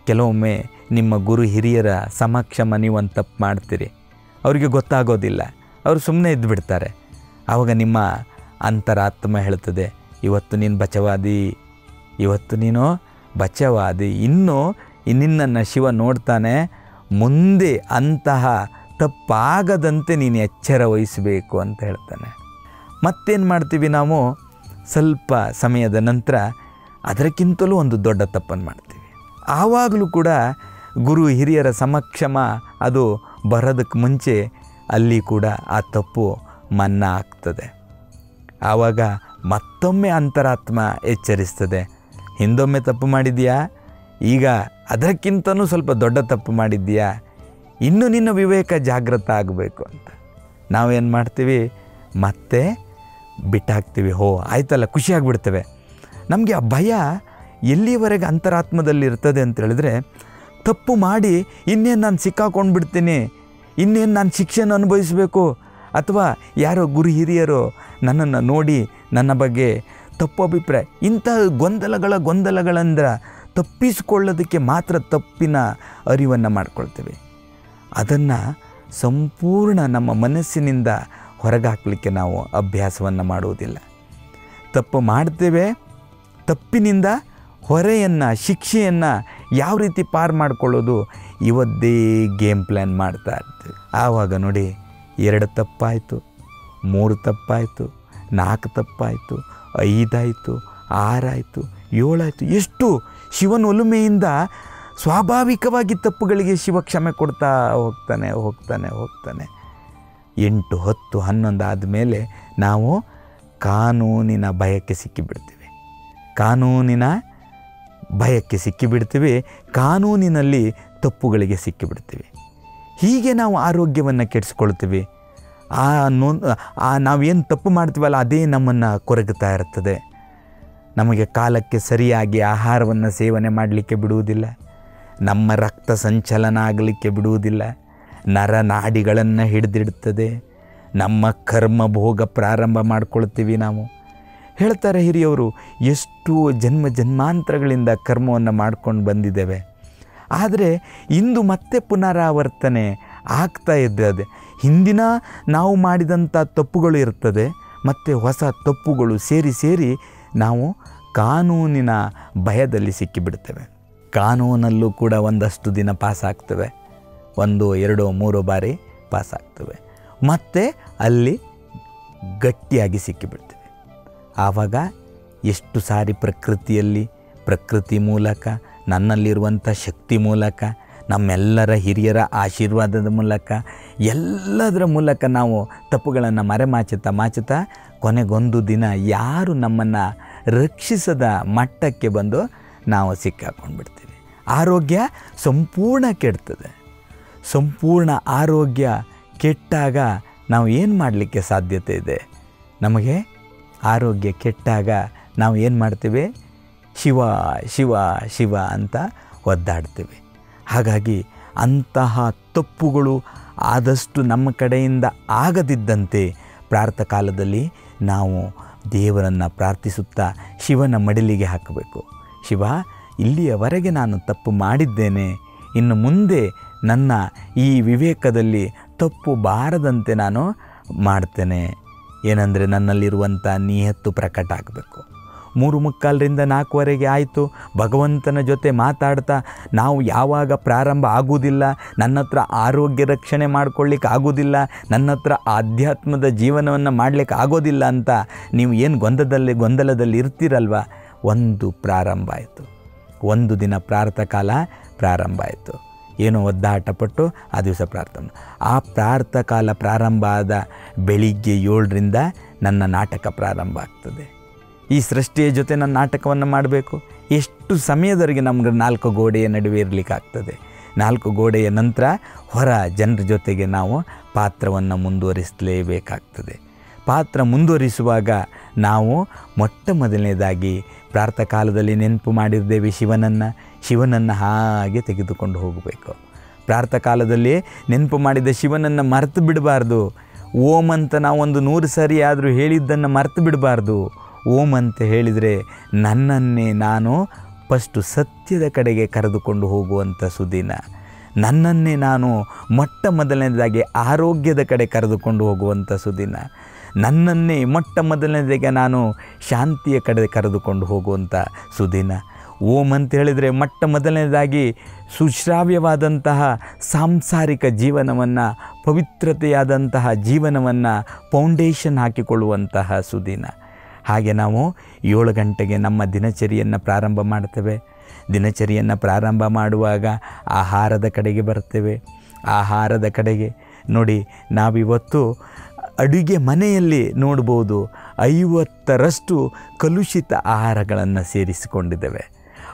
ಕೆಲವೊಮ್ಮೆ ನಿಮ್ಮ ಗುರು ಹಿರಿಯರ ಸಮಕ್ಷಮ ನೀವು ಒಂದು ತಪ್ಪು ಮಾಡ್ತೀರಿ, ಅವರಿಗೆ ಗೊತ್ತಾಗೋದಿಲ್ಲ, ಅವರು ಸುಮ್ಮನೆ ಇದ್ದುಬಿಡ್ತಾರೆ. ಆವಾಗ ನಿಮ್ಮ ಅಂತರಾತ್ಮ ಹೇಳ್ತದೆ, ಇವತ್ತು ನೀನು ಬಚಾವಾದಿ, ಇವತ್ತು ನೀನು ಬಚಾವಾದಿ, ಇನ್ನೂ ನಿನ್ನನ್ನು ಶಿವ ನೋಡ್ತಾನೆ, ಮುಂದೆ ಅಂತಹ ತಪ್ಪಾಗದಂತೆ ನೀನು ಎಚ್ಚರ ವಹಿಸಬೇಕು ಅಂತ ಹೇಳ್ತಾನೆ. ಮತ್ತೇನು ಮಾಡ್ತೀವಿ ನಾವು, ಸ್ವಲ್ಪ ಸಮಯದ ನಂತರ ಅದಕ್ಕಿಂತಲೂ ಒಂದು ದೊಡ್ಡ ತಪ್ಪನ್ನು ಮಾಡ್ತೀವಿ. ಆವಾಗಲೂ ಕೂಡ ಗುರು ಹಿರಿಯರ ಸಮಕ್ಷಮ ಅದು ಬರೋದಕ್ಕೆ ಮುಂಚೆ ಅಲ್ಲಿ ಕೂಡ ಆ ತಪ್ಪು ಮನ್ನಾ ಆಗ್ತದೆ. ಆವಾಗ ಮತ್ತೊಮ್ಮೆ ಅಂತರಾತ್ಮ ಎಚ್ಚರಿಸ್ತದೆ, ಹಿಂದೊಮ್ಮೆ ತಪ್ಪು ಮಾಡಿದೆಯಾ, ಈಗ ಅದಕ್ಕಿಂತನೂ ಸ್ವಲ್ಪ ದೊಡ್ಡ ತಪ್ಪು ಮಾಡಿದ್ದೀಯಾ, ಇನ್ನೂ ನಿನ್ನ ವಿವೇಕ ಜಾಗೃತ ಆಗಬೇಕು ಅಂತ. ನಾವೇನು ಮಾಡ್ತೀವಿ, ಮತ್ತೆ ಬಿಟ್ಟಾಕ್ತೀವಿ. ಆಯ್ತಲ್ಲ, ಖುಷಿಯಾಗಿಬಿಡ್ತೇವೆ. ನಮಗೆ ಆ ಭಯ ಎಲ್ಲಿವರೆಗೆ ಅಂತರಾತ್ಮದಲ್ಲಿ ಇರ್ತದೆ ಅಂತ ಹೇಳಿದ್ರೆ, ತಪ್ಪು ಮಾಡಿ ಇನ್ನೇನು ನಾನು ಸಿಕ್ಕಾಕೊಂಡು ಬಿಡ್ತೀನಿ, ಇನ್ನೇನು ನಾನು ಶಿಕ್ಷೆನ ಅನುಭವಿಸಬೇಕು, ಅಥವಾ ಯಾರೋ ಗುರು ಹಿರಿಯರು ನನ್ನನ್ನು ನೋಡಿ ನನ್ನ ಬಗ್ಗೆ ತಪ್ಪು ಅಭಿಪ್ರಾಯ, ಇಂಥ ಗೊಂದಲಗಳಂದ್ರೆ ತಪ್ಪಿಸಿಕೊಳ್ಳೋದಕ್ಕೆ ಮಾತ್ರ ತಪ್ಪಿನ ಅರಿವನ್ನು ಮಾಡ್ಕೊಳ್ತೇವೆ. ಅದನ್ನು ಸಂಪೂರ್ಣ ನಮ್ಮ ಮನಸ್ಸಿನಿಂದ ಹೊರಗಾಕಲಿಕ್ಕೆ ನಾವು ಅಭ್ಯಾಸವನ್ನು ಮಾಡುವುದಿಲ್ಲ. ತಪ್ಪು ಮಾಡ್ತೇವೆ, ತಪ್ಪಿನಿಂದ ಹೊರೆಯನ್ನು, ಶಿಕ್ಷೆಯನ್ನು ಯಾವ ರೀತಿ ಪಾರು ಮಾಡಿಕೊಳ್ಳೋದು, ಇವತ್ತೇ ಗೇಮ್ ಪ್ಲ್ಯಾನ್ ಮಾಡ್ತಾ ಇರ್ತೀವಿ. ಆವಾಗ ನೋಡಿ, 2 ತಪ್ಪಾಯಿತು, 3 ತಪ್ಪಾಯಿತು, 4 ತಪ್ಪಾಯಿತು, 5 ಆಯಿತು, 6 ಆಯಿತು, 7 ಆಯಿತು. ಎಷ್ಟು ಶಿವನ ಒಲುಮೆಯಿಂದ ಸ್ವಾಭಾವಿಕವಾಗಿ ತಪ್ಪುಗಳಿಗೆ ಶಿವ ಕ್ಷಮೆ ಕೊಡ್ತಾ ಹೋಗ್ತಾನೆ. 8, 10, 11 ಆದಮೇಲೆ ನಾವು ಕಾನೂನಿನ ಭಯಕ್ಕೆ ಸಿಕ್ಕಿಬಿಡ್ತೀವಿ. ಕಾನೂನಿನಲ್ಲಿ ತಪ್ಪುಗಳಿಗೆ ಸಿಕ್ಕಿಬಿಡ್ತೀವಿ. ಹೀಗೆ ನಾವು ಆರೋಗ್ಯವನ್ನು ಕೆಡಿಸ್ಕೊಳ್ತೀವಿ. ನಾವೇನು ತಪ್ಪು ಮಾಡ್ತೀವಲ್ಲ ಅದೇ ನಮ್ಮನ್ನು ಕೊರಗುತ್ತಾ ಇರ್ತದೆ. ನಮಗೆ ಕಾಲಕ್ಕೆ ಸರಿಯಾಗಿ ಆಹಾರವನ್ನು ಸೇವನೆ ಮಾಡಲಿಕ್ಕೆ ಬಿಡುವುದಿಲ್ಲ, ನಮ್ಮ ರಕ್ತ ಸಂಚಲನ ಆಗಲಿಕ್ಕೆ ಬಿಡುವುದಿಲ್ಲ, ನರನಾಡಿಗಳನ್ನು ಹಿಡಿದಿಡ್ತದೆ, ನಮ್ಮ ಕರ್ಮ ಭೋಗ ಪ್ರಾರಂಭ ಮಾಡ್ಕೊಳ್ತೀವಿ. ನಾವು ಹೇಳ್ತಾರೆ ಹಿರಿಯವರು, ಎಷ್ಟು ಜನ್ಮಾಂತರಗಳಿಂದ ಕರ್ಮವನ್ನು ಮಾಡ್ಕೊಂಡು ಬಂದಿದ್ದೇವೆ, ಆದರೆ ಇಂದು ಮತ್ತೆ ಪುನರಾವರ್ತನೆ ಆಗ್ತಾ ಇದ್ದದೆ. ಹಿಂದಿನ ನಾವು ಮಾಡಿದಂಥ ತಪ್ಪುಗಳು ಇರ್ತದೆ, ಮತ್ತು ಹೊಸ ತಪ್ಪುಗಳು ಸೇರಿ ನಾವು ಕಾನೂನಿನ ಭಯದಲ್ಲಿ ಸಿಕ್ಕಿಬಿಡ್ತೇವೆ. ಕಾನೂನಲ್ಲೂ ಕೂಡ ಒಂದಷ್ಟು ದಿನ ಪಾಸಾಗ್ತವೆ, 1, 2, 3 ಬಾರಿ ಪಾಸಾಗ್ತವೆ, ಮತ್ತು ಅಲ್ಲಿ ಗಟ್ಟಿಯಾಗಿ ಸಿಕ್ಕಿಬಿಡ್ತೇವೆ. ಆವಾಗ ಎಷ್ಟು ಸಾರಿ ಪ್ರಕೃತಿ ಮೂಲಕ, ನನ್ನಲ್ಲಿರುವಂಥ ಶಕ್ತಿ ಮೂಲಕ, ನಮ್ಮೆಲ್ಲರ ಹಿರಿಯರ ಆಶೀರ್ವಾದದ ಮೂಲಕ, ಎಲ್ಲದರ ಮೂಲಕ ನಾವು ತಪ್ಪುಗಳನ್ನು ಮರೆಮಾಚುತ್ತಾ ಕೊನೆಗೊಂದು ದಿನ ಯಾರು ನಮ್ಮನ್ನು ರಕ್ಷಿಸದ ಮಟ್ಟಕ್ಕೆ ಬಂದು ನಾವು ಸಿಕ್ಕಾಕೊಂಡು ಬಿಡ್ತೀವಿ. ಆರೋಗ್ಯ ಸಂಪೂರ್ಣ ಕೆಡ್ತದೆ. ಸಂಪೂರ್ಣ ಆರೋಗ್ಯ ಕೆಟ್ಟಾಗ ನಾವು ಏನು ಮಾಡಲಿಕ್ಕೆ ಸಾಧ್ಯತೆ ಇದೆ? ನಮಗೆ ಆರೋಗ್ಯ ಕೆಟ್ಟಾಗ ನಾವು ಏನು ಮಾಡ್ತೀವಿ? ಶಿವ ಶಿವ ಶಿವ ಅಂತ ಒದ್ದಾಡ್ತೀವಿ. ಹಾಗಾಗಿ ಅಂತಹ ತಪ್ಪುಗಳು ಆದಷ್ಟು ನಮ್ಮ ಕಡೆಯಿಂದ ಆಗದಿದ್ದಂತೆ ಪ್ರಾರ್ಥನಾ ಕಾಲದಲ್ಲಿ ನಾವು ದೇವರನ್ನು ಪ್ರಾರ್ಥಿಸುತ್ತಾ ಶಿವನ ಮಡಿಲಿಗೆ ಹಾಕಬೇಕು. ಶಿವ, ಇಲ್ಲಿಯವರೆಗೆ ನಾನು ತಪ್ಪು ಮಾಡಿದ್ದೇನೆ, ಇನ್ನು ಮುಂದೆ ನನ್ನ ಈ ವಿವೇಕದಲ್ಲಿ ತಪ್ಪು ಬಾರದಂತೆ ನಾನು ಮಾಡ್ತೇನೆ. ಏನಂದರೆ ನನ್ನಲ್ಲಿರುವಂಥ ನಿಯತ್ತು ಪ್ರಕಟ ಆಗಬೇಕು. 3:45ರಿಂದ 4ವರೆಗೆ ಆಯಿತು, ಭಗವಂತನ ಜೊತೆ ಮಾತಾಡ್ತಾ ನಾವು ಯಾವಾಗ ಪ್ರಾರಂಭ ಆಗುವುದಿಲ್ಲ, ನನ್ನ ಹತ್ರ ಆರೋಗ್ಯ ರಕ್ಷಣೆ ಮಾಡ್ಕೊಳ್ಳಿಕ್ಕೆ ಆಗೋದಿಲ್ಲ, ನನ್ನ ಹತ್ರ ಆಧ್ಯಾತ್ಮದ ಜೀವನವನ್ನು ಮಾಡಲಿಕ್ಕೆ ಆಗೋದಿಲ್ಲ ಅಂತ ನೀವು ಏನು ಗೊಂದಲದಲ್ಲಿ ಇರ್ತೀರಲ್ವ, ಒಂದು ಪ್ರಾರಂಭ ಆಯಿತು. ಒಂದು ದಿನ ಪ್ರಾರ್ಥನಾ ಕಾಲ ಪ್ರಾರಂಭ ಆಯಿತು. ಏನೋ ಒದ್ದಾಟಪಟ್ಟು ಆ ದಿವಸ ಪ್ರಾರ್ಥನೆ. ಆ ಪ್ರಾರ್ಥನಾ ಕಾಲ ಪ್ರಾರಂಭ ಆದ ಬೆಳಿಗ್ಗೆ 7ರಿಂದ ನನ್ನ ನಾಟಕ ಪ್ರಾರಂಭ ಆಗ್ತದೆ. ಈ ಸೃಷ್ಟಿಯ ಜೊತೆ ನನ್ನ ನಾಟಕವನ್ನು ಮಾಡಬೇಕು. ಎಷ್ಟು ಸಮಯದವರೆಗೆ ನಮ್ಗೆ 4 ಗೋಡೆಯ ನಡುವೆ ಇರಲಿಕ್ಕಾಗ್ತದೆ? 4 ಗೋಡೆಯ ನಂತರ ಹೊರ ಜನರ ಜೊತೆಗೆ ನಾವು ಪಾತ್ರವನ್ನು ಮುಂದುವರಿಸಲೇಬೇಕಾಗ್ತದೆ. ಪಾತ್ರ ಮುಂದುವರಿಸುವಾಗ ನಾವು ಮೊಟ್ಟ ಮೊದಲನೇದಾಗಿ ಪ್ರಾರ್ಥನಾ ಕಾಲದಲ್ಲಿ ನೆನಪು ಮಾಡಿದ್ದೇವೆ ಶಿವನನ್ನು ಹಾಗೆ ತೆಗೆದುಕೊಂಡು ಹೋಗಬೇಕು. ಪ್ರಾರ್ಥನಾ ಕಾಲದಲ್ಲಿ ನೆನಪು ಮಾಡಿದ ಶಿವನನ್ನು ಮರೆತು ಬಿಡಬಾರ್ದು. ಓಂ ಅಂತ ನಾವು 100 ಸರಿ ಆದರೂ ಹೇಳಿದ್ದನ್ನು ಮರೆತು ಬಿಡಬಾರ್ದು. ಓಂ ಅಂತ ಹೇಳಿದರೆ ನನ್ನನ್ನೇ ನಾನು ಫಸ್ಟು ಸತ್ಯದ ಕಡೆಗೆ ಕರೆದುಕೊಂಡು ಹೋಗುವಂಥ ಸುದಿನ. ನನ್ನನ್ನೇ ನಾನು ಮೊಟ್ಟ ಮೊದಲನೇದಾಗಿ ಆರೋಗ್ಯದ ಕಡೆ ಕರೆದುಕೊಂಡು ಹೋಗುವಂಥ ಸುದಿನ. ನನ್ನನ್ನೇ ಮೊಟ್ಟ ಮೊದಲನೇದಾಗಿ ನಾನು ಶಾಂತಿಯ ಕಡೆ ಕರೆದುಕೊಂಡು ಹೋಗುವಂಥ ಸುದಿನ. ಓಂ ಅಂತ ಹೇಳಿದರೆ ಮೊಟ್ಟ ಮೊದಲನೇದಾಗಿ ಸುಶ್ರಾವ್ಯವಾದಂತಹ ಸಾಂಸಾರಿಕ ಜೀವನವನ್ನು, ಪವಿತ್ರತೆಯಾದಂತಹ ಜೀವನವನ್ನು ಫೌಂಡೇಶನ್ ಹಾಕಿಕೊಳ್ಳುವಂತಹ ಸುದಿನ. ಹಾಗೆ ನಾವು 7 ಗಂಟೆಗೆ ನಮ್ಮ ದಿನಚರಿಯನ್ನು ಪ್ರಾರಂಭ ಮಾಡ್ತೇವೆ. ದಿನಚರಿಯನ್ನು ಪ್ರಾರಂಭ ಮಾಡುವಾಗ ಆಹಾರದ ಕಡೆಗೆ ಬರ್ತೇವೆ. ಆಹಾರದ ಕಡೆಗೆ ನೋಡಿ, ನಾವಿವತ್ತು ಅಡುಗೆ ಮನೆಯಲ್ಲಿ ನೋಡ್ಬೋದು 50ರಷ್ಟು ಕಲುಷಿತ ಆಹಾರಗಳನ್ನು ಸೇರಿಸಿಕೊಂಡಿದ್ದೇವೆ.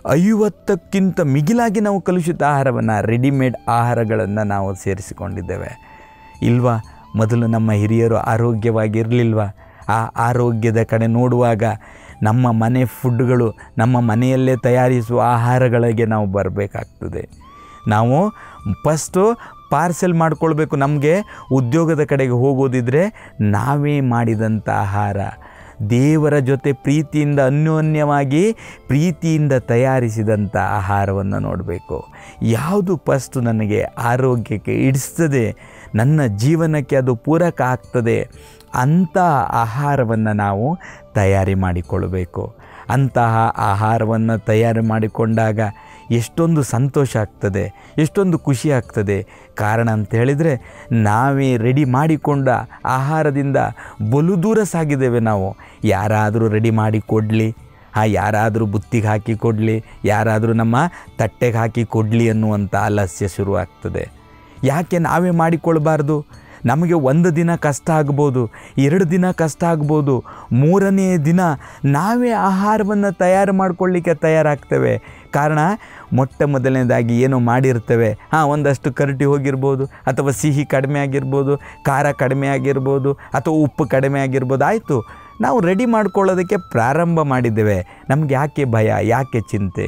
50ಕ್ಕಿಂತ ಮಿಗಿಲಾಗಿ ನಾವು ಕಲುಷಿತ ಆಹಾರವನ್ನು, ರೆಡಿಮೇಡ್ ಆಹಾರಗಳನ್ನು ನಾವು ಸೇರಿಸಿಕೊಂಡಿದ್ದೇವೆ ಇಲ್ವಾ? ಮೊದಲು ನಮ್ಮ ಹಿರಿಯರು ಆರೋಗ್ಯವಾಗಿರಲಿಲ್ವಾ? ಆ ಆರೋಗ್ಯದ ಕಡೆ ನೋಡುವಾಗ ನಮ್ಮ ಮನೆ ಫುಡ್ಗಳು, ನಮ್ಮ ಮನೆಯಲ್ಲೇ ತಯಾರಿಸುವ ಆಹಾರಗಳಿಗೆ ನಾವು ಬರಬೇಕಾಗ್ತದೆ. ನಾವು ಫಸ್ಟು ಪಾರ್ಸೆಲ್ ಮಾಡ್ಕೊಳ್ಬೇಕು. ನಮಗೆ ಉದ್ಯೋಗದ ಕಡೆಗೆ ಹೋಗೋದಿದ್ರೆ ನಾವೇ ಮಾಡಿದಂಥ ಆಹಾರ, ದೇವರ ಜೊತೆ ಪ್ರೀತಿಯಿಂದ, ಅನ್ಯೋನ್ಯವಾಗಿ ಪ್ರೀತಿಯಿಂದ ತಯಾರಿಸಿದಂಥ ಆಹಾರವನ್ನು ನೋಡಬೇಕು. ಯಾವುದು ಫಸ್ಟು ನನಗೆ ಆರೋಗ್ಯಕ್ಕೆ ಇಡಿಸ್ತದೆ, ನನ್ನ ಜೀವನಕ್ಕೆ ಅದು ಪೂರಕ ಆಗ್ತದೆ, ಅಂಥ ಆಹಾರವನ್ನು ನಾವು ತಯಾರಿ ಮಾಡಿಕೊಳ್ಳಬೇಕು. ಅಂತಹ ಆಹಾರವನ್ನು ತಯಾರು ಮಾಡಿಕೊಂಡಾಗ ಎಷ್ಟೊಂದು ಸಂತೋಷ ಆಗ್ತದೆ, ಎಷ್ಟೊಂದು ಖುಷಿ ಆಗ್ತದೆ. ಕಾರಣ ಅಂತ ಹೇಳಿದರೆ, ನಾವೇ ರೆಡಿ ಮಾಡಿಕೊಂಡ ಆಹಾರದಿಂದ ಬಲು ದೂರ ಸಾಗಿದ್ದೇವೆ ನಾವು. ಯಾರಾದರೂ ರೆಡಿ ಮಾಡಿ ಕೊಡಲಿ, ಯಾರಾದರೂ ಬುತ್ತಿಗೆ ಹಾಕಿ ಕೊಡಲಿ, ಯಾರಾದರೂ ನಮ್ಮ ತಟ್ಟೆಗೆ ಹಾಕಿ ಕೊಡಲಿ ಅನ್ನುವಂಥ ಆಲಸ್ಯ ಶುರುವಾಗ್ತದೆ. ಯಾಕೆ ನಾವೇ ಮಾಡಿಕೊಳ್ಬಾರ್ದು? ನಮಗೆ 1 ದಿನ ಕಷ್ಟ ಆಗ್ಬೋದು, 2 ದಿನ ಕಷ್ಟ ಆಗ್ಬೋದು, 3ನೇ ದಿನ ನಾವೇ ಆಹಾರವನ್ನು ತಯಾರು ಮಾಡಿಕೊಳ್ಳಿಕ್ಕೆ ತಯಾರಾಗ್ತೇವೆ. ಕಾರಣ ಮೊಟ್ಟ ಮೊದಲನೇದಾಗಿ ಏನೋ ಮಾಡಿರ್ತೇವೆ, ಒಂದಷ್ಟು ಕರಟಿ ಹೋಗಿರ್ಬೋದು, ಅಥವಾ ಸಿಹಿ ಕಡಿಮೆ ಆಗಿರ್ಬೋದು, ಖಾರ ಕಡಿಮೆ ಆಗಿರ್ಬೋದು, ಅಥವಾ ಉಪ್ಪು ಕಡಿಮೆ ಆಗಿರ್ಬೋದು. ಆಯಿತು, ನಾವು ರೆಡಿ ಮಾಡ್ಕೊಳ್ಳೋದಕ್ಕೆ ಪ್ರಾರಂಭ ಮಾಡಿದ್ದೇವೆ. ನಮಗೆ ಯಾಕೆ ಭಯ, ಯಾಕೆ ಚಿಂತೆ?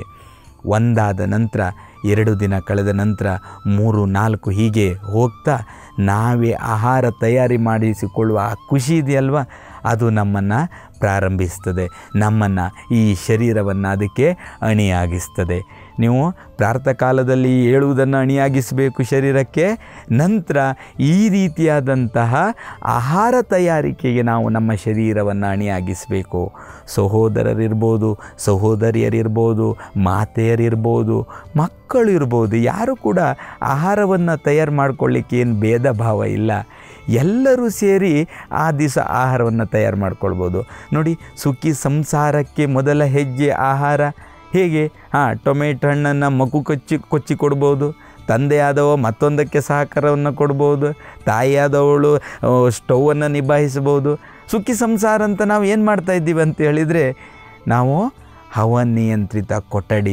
ಒಂದಾದ ನಂತರ 2 ದಿನ ಕಳೆದ ನಂತರ 3, 4 ಹೀಗೆ ಹೋಗ್ತಾ ನಾವೇ ಆಹಾರ ತಯಾರಿ ಮಾಡಿಸಿಕೊಳ್ಳುವ ಆ ಖುಷಿ ಇದೆಯಲ್ವ, ಅದು ನಮ್ಮನ್ನು ಪ್ರಾರಂಭಿಸ್ತದೆ, ನಮ್ಮನ್ನು, ಈ ಶರೀರವನ್ನು ಅದಕ್ಕೆ ಅಣಿಯಾಗಿಸ್ತದೆ. ನೀವು ಪ್ರಾತಃ ಕಾಲದಲ್ಲಿ ಏಳುವುದನ್ನು ಅಣಿಯಾಗಿಸಬೇಕು ಶರೀರಕ್ಕೆ. ನಂತರ ಈ ರೀತಿಯಾದಂತಹ ಆಹಾರ ತಯಾರಿಕೆಗೆ ನಾವು ನಮ್ಮ ಶರೀರವನ್ನು ಅಣಿಯಾಗಿಸಬೇಕು. ಸಹೋದರರಿರ್ಬೋದು, ಸಹೋದರಿಯರಿರ್ಬೋದು, ಮಾತೆಯರಿರ್ಬೋದು, ಮಕ್ಕಳು ಇರ್ಬೋದು, ಯಾರು ಕೂಡ ಆಹಾರವನ್ನು ತಯಾರು ಮಾಡಿಕೊಳ್ಳಿಕ್ಕೆ ಏನು ಭೇದ ಭಾವ ಇಲ್ಲ. ಎಲ್ಲರೂ ಸೇರಿ ಆ ದಿವಸ ಆಹಾರವನ್ನು ತಯಾರು ಮಾಡ್ಕೊಳ್ಬೋದು. ನೋಡಿ, ಸುಖಿ ಸಂಸಾರಕ್ಕೆ ಮೊದಲ ಹೆಜ್ಜೆ ಆಹಾರ. ಹೇಗೆ? ಟೊಮೆಟೊ ಹಣ್ಣನ್ನು ಮಗು ಕೊಚ್ಚಿ ಕೊಡ್ಬೋದು, ತಂದೆಯಾದವ ಮತ್ತೊಂದಕ್ಕೆ ಸಹಕಾರವನ್ನು ಕೊಡ್ಬೋದು, ತಾಯಿಯಾದವಳು ಸ್ಟೌವನ್ನು ನಿಭಾಯಿಸ್ಬೋದು. ಸುಖಿ ಸಂಸಾರ ಅಂತ ನಾವು ಏನು ಮಾಡ್ತಾಯಿದ್ದೀವಿ ಅಂತ ಹೇಳಿದರೆ, ನಾವು ಹವಾನಿಯಂತ್ರಿತ ಕೊಠಡಿ,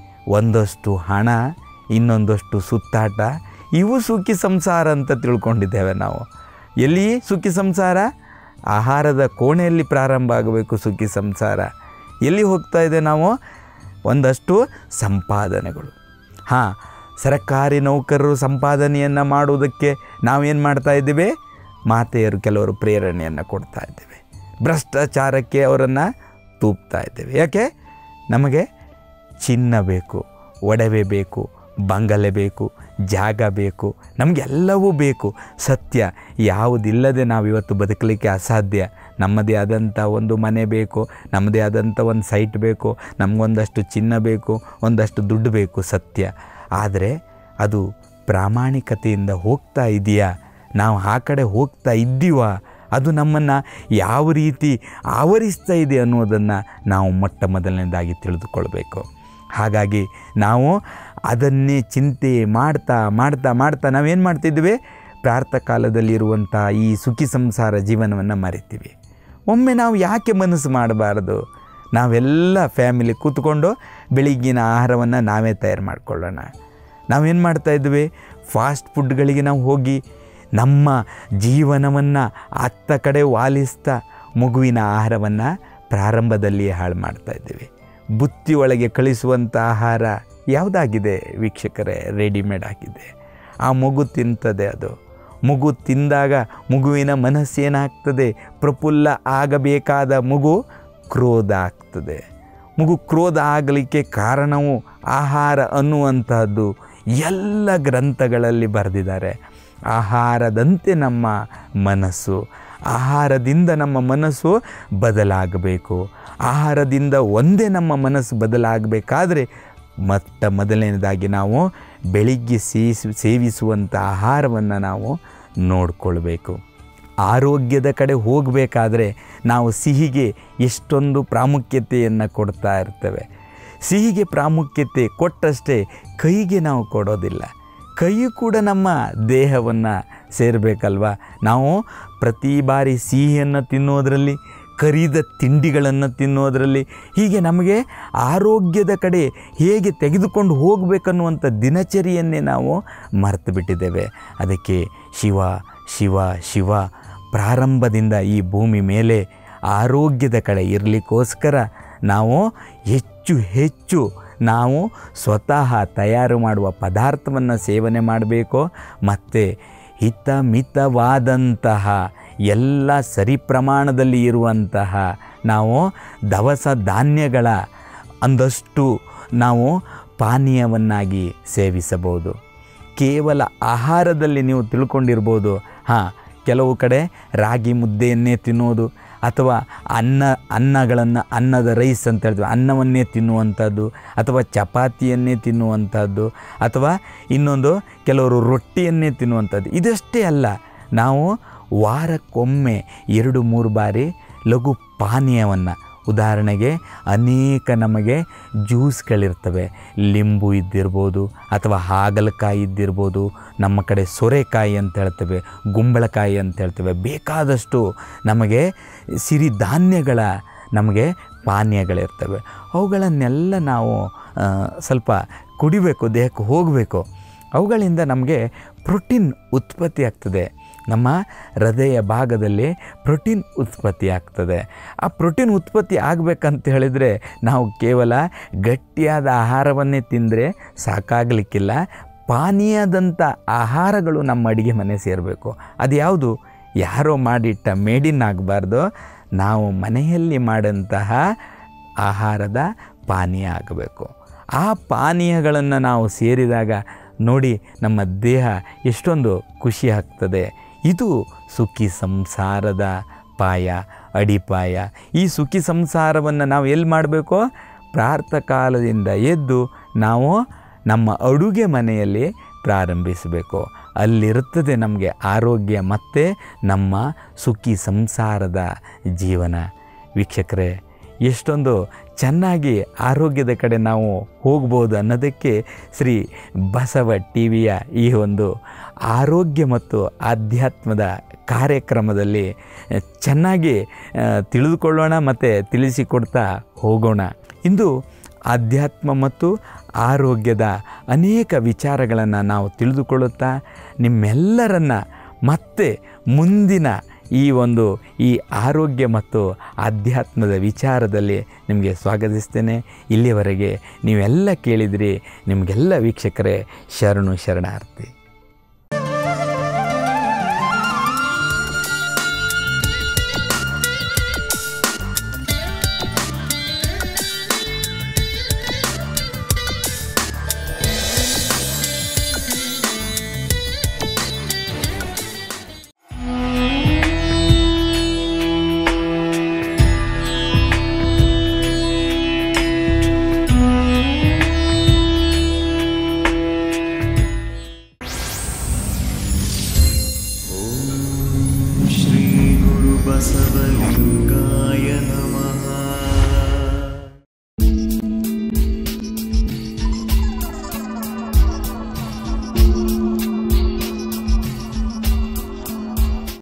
ಒಂದಷ್ಟು ಹಣ, ಇನ್ನೊಂದಷ್ಟು ಸುತ್ತಾಟ, ಇವು ಸುಖಿ ಸಂಸಾರ ಅಂತ ತಿಳ್ಕೊಂಡಿದ್ದೇವೆ ನಾವು. ಎಲ್ಲಿ ಸುಖಿ ಸಂಸಾರ? ಆಹಾರದ ಕೋಣೆಯಲ್ಲಿ ಪ್ರಾರಂಭ ಆಗಬೇಕು ಸುಖಿ ಸಂಸಾರ. ಎಲ್ಲಿ ಹೋಗ್ತಾ ಇದೆ ನಾವು? ಒಂದಷ್ಟು ಸಂಪಾದನೆಗಳು. ಸರ್ಕಾರಿ ನೌಕರರು ಸಂಪಾದನೆಯನ್ನು ಮಾಡುವುದಕ್ಕೆ ನಾವೇನು ಮಾಡ್ತಾ ಇದ್ದೇವೆ? ಮಾತೆಯರು ಕೆಲವರು ಪ್ರೇರಣೆಯನ್ನು ಕೊಡ್ತಾ ಇದ್ದೇವೆ. ಭ್ರಷ್ಟಾಚಾರಕ್ಕೆ ಅವರನ್ನು ತೂಪ್ತಾ ಇದ್ದೇವೆ. ಯಾಕೆ? ನಮಗೆ ಚಿನ್ನ ಬೇಕು, ಒಡವೆ ಬೇಕು, ಬಂಗಲೆ ಬೇಕು, ಜಾಗ ಬೇಕು, ನಮಗೆಲ್ಲವೂ ಬೇಕು. ಸತ್ಯ, ಯಾವುದಿಲ್ಲದೆ ನಾವಿವತ್ತು ಬದುಕಲಿಕ್ಕೆ ಅಸಾಧ್ಯ. ನಮ್ಮದೇ ಆದಂಥ ಒಂದು ಮನೆ ಬೇಕು, ನಮ್ಮದೇ ಆದಂಥ ಒಂದು ಸೈಟ್ ಬೇಕು, ನಮಗೊಂದಷ್ಟು ಚಿನ್ನ ಬೇಕು, ಒಂದಷ್ಟು ದುಡ್ಡು ಬೇಕು, ಸತ್ಯ. ಆದರೆ ಅದು ಪ್ರಾಮಾಣಿಕತೆಯಿಂದ ಹೋಗ್ತಾ ಇದೆಯಾ? ನಾವು ಆ ಕಡೆ ಹೋಗ್ತಾ ಇದ್ದೀವಾ? ಅದು ನಮ್ಮನ್ನು ಯಾವ ರೀತಿ ಆವರಿಸ್ತಾ ಇದೆ ಅನ್ನೋದನ್ನು ನಾವು ಮೊಟ್ಟ ಮೊದಲನೇದಾಗಿ ತಿಳಿದುಕೊಳ್ಬೇಕು. ಹಾಗಾಗಿ ನಾವು ಅದನ್ನೇ ಚಿಂತೆ ಮಾಡ್ತಾ ಮಾಡ್ತಾ ಮಾಡ್ತಾ ನಾವೇನು ಮಾಡ್ತಿದ್ವಿ? ಪ್ರಾತಃ ಕಾಲದಲ್ಲಿರುವಂಥ ಈ ಸುಖಿ ಸಂಸಾರ ಜೀವನವನ್ನು ಮರಿತೀವಿ. ಒಮ್ಮೆ ನಾವು ಯಾಕೆ ಮನಸ್ಸು ಮಾಡಬಾರ್ದು? ನಾವೆಲ್ಲ ಫ್ಯಾಮಿಲಿ ಕೂತ್ಕೊಂಡು ಬೆಳಿಗ್ಗಿನ ಆಹಾರವನ್ನು ನಾವೇ ತಯಾರು ಮಾಡಿಕೊಳ್ಳೋಣ. ನಾವೇನು ಮಾಡ್ತಾಯಿದ್ವಿ? ಫಾಸ್ಟ್ ಫುಡ್ಗಳಿಗೆ ನಾವು ಹೋಗಿ ನಮ್ಮ ಜೀವನವನ್ನು ಅತ್ತ ಕಡೆ ವಾಲಿಸ್ತಾ ಮಗುವಿನ ಆಹಾರವನ್ನು ಪ್ರಾರಂಭದಲ್ಲಿಯೇ ಹಾಳು ಮಾಡ್ತಾಯಿದ್ದೀವಿ. ಬುತ್ತಿ ಒಳಗೆ ಕಳಿಸುವಂಥ ಆಹಾರ ಯಾವುದಾಗಿದೆ ವೀಕ್ಷಕರೇ? ರೆಡಿಮೇಡ್ ಆಗಿದೆ. ಆ ಮಗು ತಿಂತದೆ. ಅದು ಮಗು ತಿಂದಾಗ ಮಗುವಿನ ಮನಸ್ಸೇನಾಗ್ತದೆ? ಪ್ರಫುಲ್ಲ ಆಗಬೇಕಾದ ಮಗು ಕ್ರೋಧ ಆಗ್ತದೆ. ಮಗು ಕ್ರೋಧ ಆಗಲಿಕ್ಕೆ ಕಾರಣವು ಆಹಾರ ಅನ್ನುವಂತಹದ್ದು ಎಲ್ಲ ಗ್ರಂಥಗಳಲ್ಲಿ ಬರೆದಿದ್ದಾರೆ. ಆಹಾರದಂತೆ ನಮ್ಮ ಮನಸ್ಸು, ಆಹಾರದಿಂದ ನಮ್ಮ ಮನಸ್ಸು ಬದಲಾಗಬೇಕು. ಆಹಾರದಿಂದ ಒಂದೇ ನಮ್ಮ ಮನಸ್ಸು ಬದಲಾಗಬೇಕಾದ್ರೆ ಮೊದಲನೇದಾಗಿ ನಾವು ಬೆಳಿಗ್ಗೆ ಸೇವಿಸುವಂಥ ಆಹಾರವನ್ನು ನಾವು ನೋಡಿಕೊಳ್ಬೇಕು. ಆರೋಗ್ಯದ ಕಡೆ ಹೋಗಬೇಕಾದ್ರೆ ನಾವು ಸಿಹಿಗೆ ಎಷ್ಟೊಂದು ಪ್ರಾಮುಖ್ಯತೆಯನ್ನು ಕೊಡ್ತಾ ಇರ್ತೇವೆ. ಸಿಹಿಗೆ ಪ್ರಾಮುಖ್ಯತೆ ಕೊಟ್ಟಷ್ಟೇ ಕೈಗೆ ನಾವು ಕೊಡೋದಿಲ್ಲ. ಕೈ ಕೂಡ ನಮ್ಮ ದೇಹವನ್ನು ಸೇರಬೇಕಲ್ವ. ನಾವು ಪ್ರತಿ ಬಾರಿ ಸಿಹಿಯನ್ನು ತಿನ್ನೋದರಲ್ಲಿ, ಕರಿದ ತಿಂಡಿಗಳನ್ನು ತಿನ್ನೋದರಲ್ಲಿ, ಹೀಗೆ ನಮಗೆ ಆರೋಗ್ಯದ ಕಡೆ ಹೇಗೆ ತೆಗೆದುಕೊಂಡು ಹೋಗಬೇಕನ್ನುವಂಥ ದಿನಚರಿಯನ್ನೇ ನಾವು ಮರೆತು ಬಿಟ್ಟಿದ್ದೇವೆ. ಅದಕ್ಕೆ ಶಿವ ಶಿವ ಶಿವ ಪ್ರಾರಂಭದಿಂದ ಈ ಭೂಮಿ ಮೇಲೆ ಆರೋಗ್ಯದ ಕಡೆ ಇರಲಿಕ್ಕೋಸ್ಕರ ನಾವು ಹೆಚ್ಚು ನಾವು ಸ್ವತಃ ತಯಾರು ಮಾಡುವ ಪದಾರ್ಥವನ್ನು ಸೇವನೆ ಮಾಡಬೇಕು. ಮತ್ತು ಹಿತಮಿತವಾದಂತಹ ಎಲ್ಲ ಸರಿ ಪ್ರಮಾಣದಲ್ಲಿ ಇರುವಂತಹ ನಾವು ದವಸ ಧಾನ್ಯಗಳ ಒಂದಷ್ಟು ನಾವು ಪಾನೀಯವನ್ನಾಗಿ ಸೇವಿಸಬಹುದು. ಕೇವಲ ಆಹಾರದಲ್ಲಿ ನೀವು ತಿಳ್ಕೊಂಡಿರ್ಬೋದು, ಕೆಲವು ಕಡೆ ರಾಗಿ ಮುದ್ದೆಯನ್ನೇ ತಿನ್ನೋದು, ಅಥವಾ ಅನ್ನದ ರೈಸ್ ಅಂತ ಹೇಳ್ತೀವಿ, ಅನ್ನವನ್ನೇ ತಿನ್ನುವಂಥದ್ದು, ಅಥವಾ ಚಪಾತಿಯನ್ನೇ ತಿನ್ನುವಂಥದ್ದು, ಅಥವಾ ಇನ್ನೊಂದು ಕೆಲವರು ರೊಟ್ಟಿಯನ್ನೇ ತಿನ್ನುವಂಥದ್ದು. ಇದಷ್ಟೇ ಅಲ್ಲ, ನಾವು ವಾರಕ್ಕೊಮ್ಮೆ 2-3 ಬಾರಿ ಲಘು ಪಾನೀಯವನ್ನು, ಉದಾಹರಣೆಗೆ ಅನೇಕ ನಮಗೆ ಜ್ಯೂಸ್ಗಳಿರ್ತವೆ. ಲಿಂಬು ಇದ್ದಿರ್ಬೋದು, ಅಥವಾ ಹಾಗಲಕಾಯಿ ಇದ್ದಿರ್ಬೋದು, ನಮ್ಮ ಕಡೆ ಸೋರೆಕಾಯಿ ಅಂತ ಹೇಳ್ತೇವೆ, ಗುಂಬಳಕಾಯಿ ಅಂತ ಹೇಳ್ತೇವೆ. ಬೇಕಾದಷ್ಟು ನಮಗೆ ಸಿರಿಧಾನ್ಯಗಳ ನಮಗೆ ಪಾನೀಯಗಳಿರ್ತವೆ. ಅವುಗಳನ್ನೆಲ್ಲ ನಾವು ಸ್ವಲ್ಪ ಕುಡಿಬೇಕು, ದೇಹಕ್ಕೆ ಹೋಗಬೇಕು. ಅವುಗಳಿಂದ ನಮಗೆ ಪ್ರೋಟೀನ್ ಉತ್ಪತ್ತಿ ಆಗ್ತದೆ. ನಮ್ಮ ಹೃದಯ ಭಾಗದಲ್ಲಿ ಪ್ರೋಟೀನ್ ಉತ್ಪತ್ತಿ ಆಗ್ತದೆ. ಆ ಪ್ರೋಟೀನ್ ಉತ್ಪತ್ತಿ ಆಗಬೇಕಂತ ಹೇಳಿದರೆ ನಾವು ಕೇವಲ ಗಟ್ಟಿಯಾದ ಆಹಾರವನ್ನೇ ತಿಂದರೆ ಸಾಕಾಗಲಿಕ್ಕಿಲ್ಲ. ಪಾನೀಯದಂಥ ಆಹಾರಗಳು ನಮ್ಮ ಅಡುಗೆ ಮನೆ ಸೇರಬೇಕು. ಅದು ಯಾವುದು? ಯಾರೋ ಮಾಡಿಟ್ಟ ಮೇಡಿನ್ ಆಗಬಾರ್ದು, ನಾವು ಮನೆಯಲ್ಲಿ ಮಾಡೋಂತಹ ಆಹಾರದ ಪಾನೀಯ ಆಗಬೇಕು. ಆ ಪಾನೀಯಗಳನ್ನು ನಾವು ಸೇರಿದಾಗ ನೋಡಿ ನಮ್ಮ ದೇಹ ಎಷ್ಟೊಂದು ಖುಷಿ ಆಗ್ತದೆ. ಇದು ಸುಖಿ ಸಂಸಾರದ ಅಡಿಪಾಯ. ಈ ಸುಖಿ ಸಂಸಾರವನ್ನು ನಾವು ಎಲ್ಲಿ ಮಾಡಬೇಕು? ಪ್ರಾತಃ ಕಾಲದಿಂದ ಎದ್ದು ನಾವು ನಮ್ಮ ಅಡುಗೆ ಮನೆಯಲ್ಲಿ ಪ್ರಾರಂಭಿಸಬೇಕು. ಅಲ್ಲಿರುತ್ತದೆ ನಮಗೆ ಆರೋಗ್ಯ ಮತ್ತು ನಮ್ಮ ಸುಖಿ ಸಂಸಾರದ ಜೀವನ. ವೀಕ್ಷಕರೇ, ಎಷ್ಟೊಂದು ಚೆನ್ನಾಗಿ ಆರೋಗ್ಯದ ಕಡೆ ನಾವು ಹೋಗ್ಬೋದು ಅನ್ನೋದಕ್ಕೆ ಶ್ರೀ ಬಸವ ಟಿವಿಯ ಈ ಒಂದು ಆರೋಗ್ಯ ಮತ್ತು ಆಧ್ಯಾತ್ಮದ ಕಾರ್ಯಕ್ರಮದಲ್ಲಿ ಚೆನ್ನಾಗಿ ತಿಳಿದುಕೊಳ್ಳೋಣ ಮತ್ತು ತಿಳಿಸಿಕೊಡ್ತಾ ಹೋಗೋಣ. ಇಂದು ಆಧ್ಯಾತ್ಮ ಮತ್ತು ಆರೋಗ್ಯದ ಅನೇಕ ವಿಚಾರಗಳನ್ನು ನಾವು ತಿಳಿದುಕೊಳ್ಳುತ್ತಾ ನಿಮ್ಮೆಲ್ಲರನ್ನು ಮತ್ತೆ ಮುಂದಿನ ಈ ಆರೋಗ್ಯ ಮತ್ತು ಆಧ್ಯಾತ್ಮದ ವಿಚಾರದಲ್ಲಿ ನಿಮಗೆ ಸ್ವಾಗತಿಸ್ತೇನೆ. ಇಲ್ಲಿಯವರೆಗೆ ನೀವೆಲ್ಲ ಕೇಳಿದಿರಿ. ನಿಮಗೆಲ್ಲ ವೀಕ್ಷಕರೇ ಶರಣಾರ್ಥಿ.